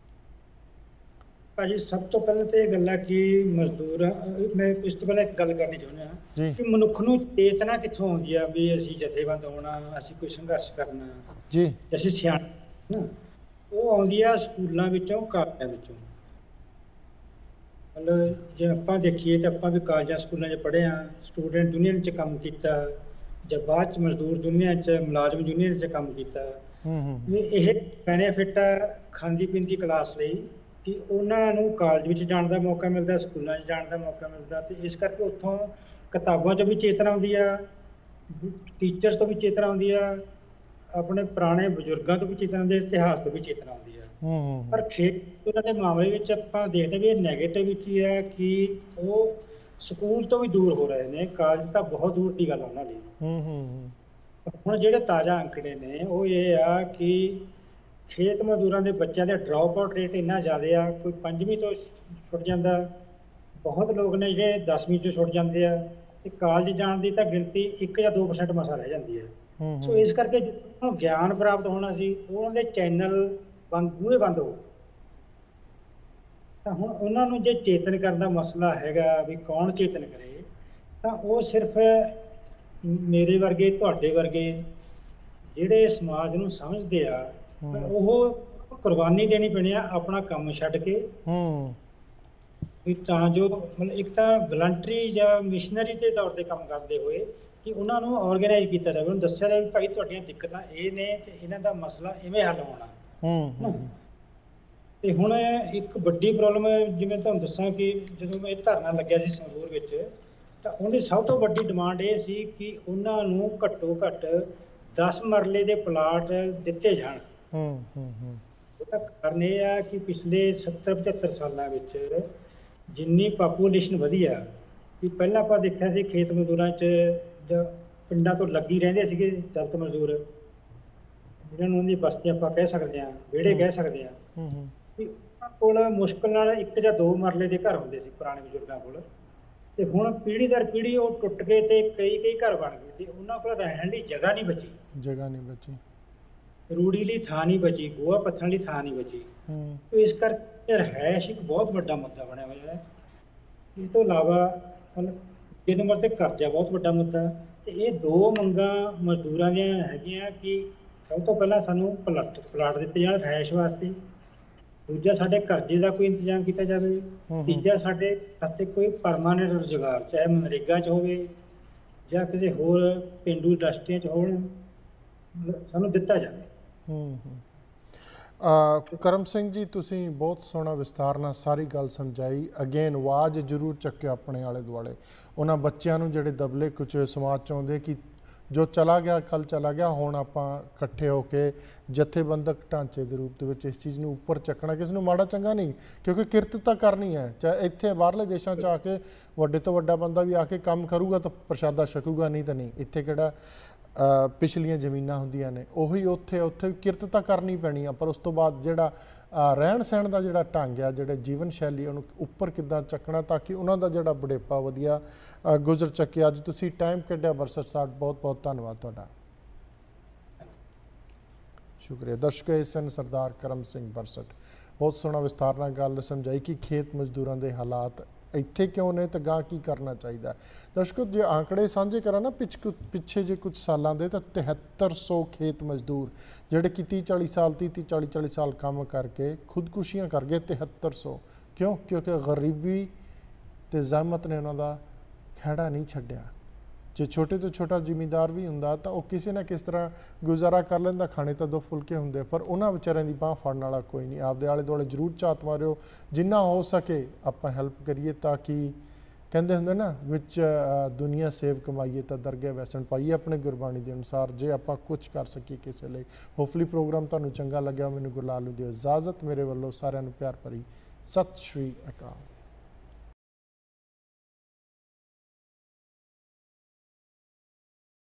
ਭਾਜੀ ਸਭ ਤੋਂ ਪਹਿਲਾਂ ਤਾਂ ਇਹ ਗੱਲ ਹੈ ਕਿ ਮਜ਼ਦੂਰ, ਮੈਂ ਇਸ ਤੋਂ ਪਹਿਲਾਂ ਇੱਕ ਗੱਲ ਕਰਨੀ ਚਾਹੁੰਦਾ ਕਿ ਮਨੁੱਖ ਨੂੰ ਚੇਤਨਾ ਕਿੱਥੋਂ ਆਉਂਦੀ ਆ ਵੀ ਅਸੀਂ ਜਥੇਬੰਦ ਹੋਣਾ, ਅਸੀਂ ਕੋਈ ਸੰਘਰਸ਼ ਕਰਨਾ ਜੀ, ਅਸੀਂ ਸਿਆਣੇ ਨਾ, ਉਹ ਆਉਂਦੀ ਆ ਸਕੂਲਾਂ ਵਿੱਚੋਂ, ਕਾਲਜਾਂ ਵਿੱਚੋਂ। ਮਤਲਬ ਜੇ ਆਪਾਂ ਦੇਖੀਏ ਤਾਂ ਆਪਾਂ ਵੀ ਕਾਲਜਾਂ ਸਕੂਲਾਂ 'ਚ ਪੜ੍ਹੇ ਹਾਂ, ਸਟੂਡੈਂਟ ਯੂਨੀਅਨ 'ਚ ਕੰਮ ਕੀਤਾ, ਜਾਂ ਬਾਅਦ 'ਚ ਮਜ਼ਦੂਰ ਯੂਨੀਅਨ 'ਚ, ਮੁਲਾਜ਼ਮ ਯੂਨੀਅਨ 'ਚ ਕੰਮ ਕੀਤਾ। ਵੀ ਇਹ ਬੈਨੀਫਿਟ ਆ ਖਾਂਦੀ ਪੀਂਦੀ ਕਲਾਸ ਲਈ ਕਿ ਉਹਨਾਂ ਨੂੰ ਕਾਲਜ ਵਿੱਚ ਜਾਣ ਦਾ ਮੌਕਾ ਮਿਲਦਾ, ਸਕੂਲਾਂ 'ਚ ਜਾਣ ਦਾ ਮੌਕਾ ਮਿਲਦਾ, ਤੇ ਇਸ ਕਰਕੇ ਉੱਥੋਂ ਕਿਤਾਬਾਂ 'ਚੋਂ ਵੀ ਚੇਤਨਾ ਆਉਂਦੀ ਆ, ਟੀਚਰਸ ਤੋਂ ਵੀ ਚੇਤਨਾ ਆਉਂਦੀ ਆ, ਆਪਣੇ ਪੁਰਾਣੇ ਬਜ਼ੁਰਗਾਂ ਤੋਂ ਵੀ ਚੇਤਨਾ ਆਉਂਦੀ, ਇਤਿਹਾਸ ਤੋਂ ਵੀ ਚੇਤਨਾ ਆਉਂਦੀ ਆ। ਪਰ ਖੇਡ ਦੇ ਮਾਮਲੇ ਵਿੱਚ ਆਪਾਂ ਦੇਖਦੇ ਵੀ ਇਹ ਨੈਗੇਟਿਵ ਵਿੱਚ ਹੀ ਹੈ ਕਿ ਉਹ ਸਕੂਲ ਤੋਂ ਵੀ ਦੂਰ ਹੋ ਰਹੇ ਨੇ, ਕਾਲਜ ਤਾਂ ਬਹੁਤ ਦੂਰ ਦੀ ਗੱਲ ਉਹਨਾਂ ਲਈ। ਹੁਣ ਜਿਹੜੇ ਤਾਜ਼ਾ ਅੰਕੜੇ ਨੇ ਉਹ ਇਹ ਆ ਕਿ ਖੇਤ ਮਜ਼ਦੂਰਾਂ ਦੇ ਬੱਚਿਆਂ ਦਾ ਡਰੌਪ ਆਊਟ ਰੇਟ ਇੰਨਾ ਜ਼ਿਆਦਾ ਆ, ਕੋਈ 5ਵੀਂ ਤੋਂ ਛੁੱਟ ਜਾਂਦਾ, ਬਹੁਤ ਲੋਕ ਨੇ ਜਿਹੜੇ 10ਵੀਂ 'ਚੋਂ ਛੁੱਟ ਜਾਂਦੇ ਆ, ਤੇ ਕਾਲਜ ਜਾਣ ਦੀ ਤਾਂ ਗਿਣਤੀ 1 ਜਾਂ 2% ਮਸਾ ਰਹਿ ਜਾਂਦੀ ਹੈ। ਸੋ ਇਸ ਕਰਕੇ ਜਿਹਨੂੰ ਗਿਆਨ ਪ੍ਰਾਪਤ ਹੋਣਾ ਸੀ ਉਹਨਾਂ ਦੇ ਚੈਨਲ ਬੂਹੇ ਬੰਦ ਹੋ, ਤਾਂ ਹੁਣ ਉਹਨਾਂ ਨੂੰ ਜੇ ਚੇਤਨ ਕਰਨ ਦਾ ਮਸਲਾ ਹੈਗਾ ਵੀ ਕੌਣ ਚੇਤਨ ਕਰੇ, ਤਾਂ ਉਹ ਸਿਰਫ ਮੇਰੇ ਵਰਗੇ, ਤੁਹਾਡੇ ਵਰਗੇ ਜਿਹੜੇ ਸਮਾਜ ਨੂੰ ਸਮਝਦੇ ਆ, ਉਹ ਕੁਰਬਾਨੀ ਦੇਣੀ ਪੈਣੀ ਆ ਆਪਣਾ ਕੰਮ ਛੱਡ ਕੇ, ਵੀ ਤਾਂ ਜੋ ਮਤਲਬ ਇੱਕ ਤਾਂ ਵਲੰਟਰੀ ਜਾਂ ਮਿਸ਼ਨਰੀ ਦੇ ਤੌਰ ਤੇ ਕੰਮ ਕਰਦੇ ਹੋਏ ਕਿ ਉਹਨਾਂ ਨੂੰ ਆਰਗੇਨਾਈਜ਼ ਕੀਤਾ ਜਾਵੇ, ਉਹਨੂੰ ਦੱਸਿਆ ਜਾਵੇ ਭਾਈ ਤੁਹਾਡੀਆਂ ਦਿੱਕਤਾਂ ਇਹ ਨੇ ਤੇ ਇਹਨਾਂ ਦਾ ਮਸਲਾ ਇਵੇਂ ਹੱਲ ਹੋਣਾ। ਤੇ ਹੁਣ ਇੱਕ ਵੱਡੀ ਪ੍ਰੋਬਲਮ, ਜਿਵੇਂ ਤੁਹਾਨੂੰ ਦੱਸਾਂ ਕਿ ਜਦੋਂ ਮੈਂ ਧਰਨਾ ਲੱਗਿਆ ਸੀ ਸੰਗਰੂਰ ਵਿੱਚ, ਤਾਂ ਉਹਦੀ ਸਭ ਤੋਂ ਵੱਡੀ ਡਿਮਾਂਡ ਇਹ ਸੀ ਕਿ ਉਹਨਾਂ ਨੂੰ ਘੱਟੋ ਘੱਟ 10 ਮਰਲੇ ਦੇ ਪਲਾਟ ਦਿੱਤੇ ਜਾਣ। ਉਹਦਾ ਕਾਰਨ ਇਹ ਆ ਕਿ ਪਿਛਲੇ 70-75 ਸਾਲਾਂ ਵਿੱਚ ਜਿੰਨੀ ਪਾਪੂਲੇਸ਼ਨ ਵਧੀ ਆ, ਕਿ ਪਹਿਲਾਂ ਆਪਾਂ ਦੇਖਿਆ ਸੀ ਖੇਤ ਮਜ਼ਦੂਰਾਂ 'ਚ ਜਾਂ ਪਿੰਡਾਂ ਤੋਂ ਲੱਗੀ ਰਹਿੰਦੇ ਸੀਗੇ ਦਲਿਤ ਮਜ਼ਦੂਰ, ਜਿਹਨਾਂ ਨੂੰ ਉਹਦੀ ਬਸਤੀਆਂ ਆਪਾਂ ਕਹਿ ਸਕਦੇ ਹਾਂ, ਵਿਹੜੇ ਕਹਿ ਸਕਦੇ ਹਾਂ, ਵੀ ਉਹਨਾਂ ਕੋਲ ਮੁਸ਼ਕਿਲ ਨਾਲ 1 ਜਾਂ 2 ਮਰਲੇ ਦੇ ਘਰ ਹੁੰਦੇ ਸੀ ਪੁਰਾਣੇ ਬਜ਼ੁਰਗਾਂ ਕੋਲ। ਤੇ ਹੁਣ ਪੀੜ੍ਹੀ ਦਰ ਪੀੜ੍ਹੀ ਉਹ ਟੁੱਟ ਗਏ ਤੇ ਕਈ ਘਰ ਬਣ ਗਏ, ਤੇ ਉਹਨਾਂ ਕੋਲ ਰਹਿਣ ਲਈ ਜਗ੍ਹਾ ਨਹੀਂ ਬਚੀ, ਰੂੜੀ ਲਈ ਥਾਂ ਨਹੀਂ ਬਚੀ, ਗੋਹਾ ਪੱਥਣ ਲਈ ਥਾਂ ਨਹੀਂ ਬਚੀ। ਤੇ ਇਸ ਕਰਕੇ ਰਿਹਾਇਸ਼ ਇੱਕ ਬਹੁਤ ਵੱਡਾ ਮੁੱਦਾ ਬਣਿਆ ਹੋਇਆ ਹੈ। ਇਸ ਤੋਂ ਇਲਾਵਾ ਦੂਜੇ ਨੰਬਰ ਤੇ ਕਰਜ਼ਾ ਬਹੁਤ ਵੱਡਾ ਮੁੱਦਾ। ਤੇ ਇਹ 2 ਮੰਗਾਂ ਮਜ਼ਦੂਰਾਂ ਦੀਆਂ ਹੈਗੀਆਂ ਕਿ ਸਭ ਤੋਂ ਪਹਿਲਾਂ ਸਾਨੂੰ ਪਲਾਟ ਦਿੱਤੇ ਜਾਣ ਰਿਹਾਇਸ਼ ਵਾਸਤੇ, ਦੂਜਾ ਸਾਡੇ ਕਰਜ਼ੇ ਦਾ ਕੋਈ ਇੰਤਜ਼ਾਮ ਕੀਤਾ ਜਾਵੇ, ਤੀਜਾ ਸਾਡੇ ਵਾਸਤੇ ਕੋਈ ਪਰਮਾਨੈਂਟ ਰੁਜ਼ਗਾਰ, ਚਾਹੇ ਮਨਰੇਗਾ 'ਚ ਹੋਵੇ ਜਾਂ ਕਿਸੇ ਹੋਰ ਪੇਂਡੂ ਇੰਡਸਟਰੀਆਂ 'ਚ ਹੋਣ, ਸਾਨੂੰ ਦਿੱਤਾ ਜਾਵੇ। ਕਰਮ ਸਿੰਘ ਜੀ, ਤੁਸੀਂ ਬਹੁਤ ਸੋਹਣਾ ਵਿਸਥਾਰ ਨਾਲ ਸਾਰੀ ਗੱਲ ਸਮਝਾਈ। ਅਗੇਨ ਆਵਾਜ਼ ਜ਼ਰੂਰ ਚੱਕਿਓ ਆਪਣੇ ਆਲੇ ਦੁਆਲੇ ਉਹਨਾਂ ਬੱਚਿਆਂ ਨੂੰ ਜਿਹੜੇ ਦਬਲੇ ਕੁਚੇ ਸਮਾਜ 'ਚ ਆਉਂਦੇ ਕਿ ਜੋ ਚਲਾ ਗਿਆ ਕੱਲ ਚਲਾ ਗਿਆ, ਹੁਣ ਆਪਾਂ ਇਕੱਠੇ ਹੋ ਕੇ ਜਥੇਬੰਦਕ ਢਾਂਚੇ ਦੇ ਰੂਪ ਦੇ ਵਿੱਚ ਇਸ ਚੀਜ਼ ਨੂੰ ਉੱਪਰ ਚੱਕਣਾ। ਕਿਸੇ ਨੂੰ ਮਾੜਾ ਚੰਗਾ ਨਹੀਂ, ਕਿਉਂਕਿ ਕਿਰਤ ਤਾਂ ਕਰਨੀ ਹੈ, ਚਾਹੇ ਇੱਥੇ ਬਾਹਰਲੇ ਦੇਸ਼ਾਂ 'ਚ ਆ ਕੇ ਵੱਡੇ ਤੋਂ ਵੱਡਾ ਬੰਦਾ ਵੀ ਆ ਕੇ ਕੰਮ ਕਰੂਗਾ ਤਾਂ ਪ੍ਰਸ਼ਾਦਾ ਛਕੂਗਾ, ਨਹੀਂ ਤਾਂ ਨਹੀਂ। ਇੱਥੇ ਕਿਹੜਾ ਪਿਛਲੀਆਂ ਜ਼ਮੀਨਾਂ ਹੁੰਦੀਆਂ ਨੇ, ਉਹੀ ਉੱਥੇ ਕਿਰਤ ਤਾਂ ਕਰਨੀ ਪੈਣੀ ਆ, ਪਰ ਉਸ ਤੋਂ ਬਾਅਦ ਜਿਹੜਾ ਰਹਿਣ ਸਹਿਣ ਦਾ ਜਿਹੜਾ ਢੰਗ ਆ, ਜਿਹੜੇ ਜੀਵਨ ਸ਼ੈਲੀ, ਉਹਨੂੰ ਉੱਪਰ ਕਿੱਦਾਂ ਚੱਕਣਾ ਤਾਂ ਕਿ ਉਹਨਾਂ ਦਾ ਜਿਹੜਾ ਬੁਢੇਪਾ ਵਧੀਆ ਗੁਜ਼ਰ ਚੱਕੇ। ਅੱਜ ਤੁਸੀਂ ਟਾਈਮ ਕੱਢਿਆ ਬਰਸਟ ਸਾਹਿਬ, ਬਹੁਤ ਬਹੁਤ ਧੰਨਵਾਦ ਤੁਹਾਡਾ, ਸ਼ੁਕਰੀਆ। ਦਰਸ਼ਕ, ਇਹ ਸਨ ਸਰਦਾਰ ਕਰਮ ਸਿੰਘ ਬਰਸਟ, ਬਹੁਤ ਸੋਹਣਾ ਵਿਸਥਾਰ ਨਾਲ ਗੱਲ ਸਮਝਾਈ ਕਿ ਖੇਤ ਮਜ਼ਦੂਰਾਂ ਦੇ ਹਾਲਾਤ ਇੱਥੇ ਕਿਉਂ ਨੇ ਤੇ ਗਾਂ ਕੀ ਕਰਨਾ ਚਾਹੀਦਾ। ਦਰਸ਼ਕੋ, ਜੇ ਆંકੜੇ ਸਾਂਝੇ ਕਰਾਂ ਨਾ ਪਿੱਛੇ ਜੇ ਕੁਝ ਸਾਲਾਂ ਦੇ, ਤਾਂ 7300 ਖੇਤ ਮਜ਼ਦੂਰ ਜਿਹੜੇ ਕਿ 30-40 ਸਾਲ ਕੰਮ ਕਰਕੇ ਖੁਦਕੁਸ਼ੀਆਂ ਕਰ ਗਏ। 7300 ਕਿਉਂ? ਕਿਉਂਕਿ ਗਰੀਬੀ ਤੇ ਜ਼ਹਿਮਤ ਨੇ ਉਹਨਾਂ ਦਾ ਖਹਿੜਾ ਨਹੀਂ ਛੱਡਿਆ। ਜੇ ਛੋਟੇ ਤੋਂ ਛੋਟਾ ਜ਼ਿਮੀਂਦਾਰ ਵੀ ਹੁੰਦਾ ਤਾਂ ਉਹ ਕਿਸੇ ਨਾ ਕਿਸ ਤਰ੍ਹਾਂ ਗੁਜ਼ਾਰਾ ਕਰ ਲੈਂਦਾ, ਖਾਣੇ ਤਾਂ 2 ਫੁਲਕੇ ਹੁੰਦੇ, ਪਰ ਉਹਨਾਂ ਵਿਚਾਰਿਆਂ ਦੀ ਬਾਂਹ ਫੜਨ ਵਾਲਾ ਕੋਈ ਨਹੀਂ। ਆਪਦੇ ਆਲੇ ਦੁਆਲੇ ਜ਼ਰੂਰ ਝਾਤ ਮਾਰਿਓ, ਜਿੰਨਾ ਹੋ ਸਕੇ ਆਪਾਂ ਹੈਲਪ ਕਰੀਏ, ਤਾਂ ਕਿ ਕਹਿੰਦੇ ਹੁੰਦੇ ਨਾ ਵਿੱਚ ਦੁਨੀਆ ਸੇਵ ਕਮਾਈਏ ਤਾਂ ਦਰਗਾਹ ਵੈਸਣ ਪਾਈਏ ਆਪਣੇ ਗੁਰਬਾਣੀ ਦੇ ਅਨੁਸਾਰ, ਜੇ ਆਪਾਂ ਕੁਝ ਕਰ ਸਕੀਏ ਕਿਸੇ ਲਈ। ਹੋਪਫੁਲੀ ਪ੍ਰੋਗਰਾਮ ਤੁਹਾਨੂੰ ਚੰਗਾ ਲੱਗਿਆ। ਮੈਨੂੰ ਗੁਰਲਾਲ ਨੂੰ ਦਿਓ ਇਜਾਜ਼ਤ, ਮੇਰੇ ਵੱਲੋਂ ਸਾਰਿਆਂ ਨੂੰ ਪਿਆਰ ਭਰੀ ਸਤਿ ਸ਼੍ਰੀ ਅਕਾਲ।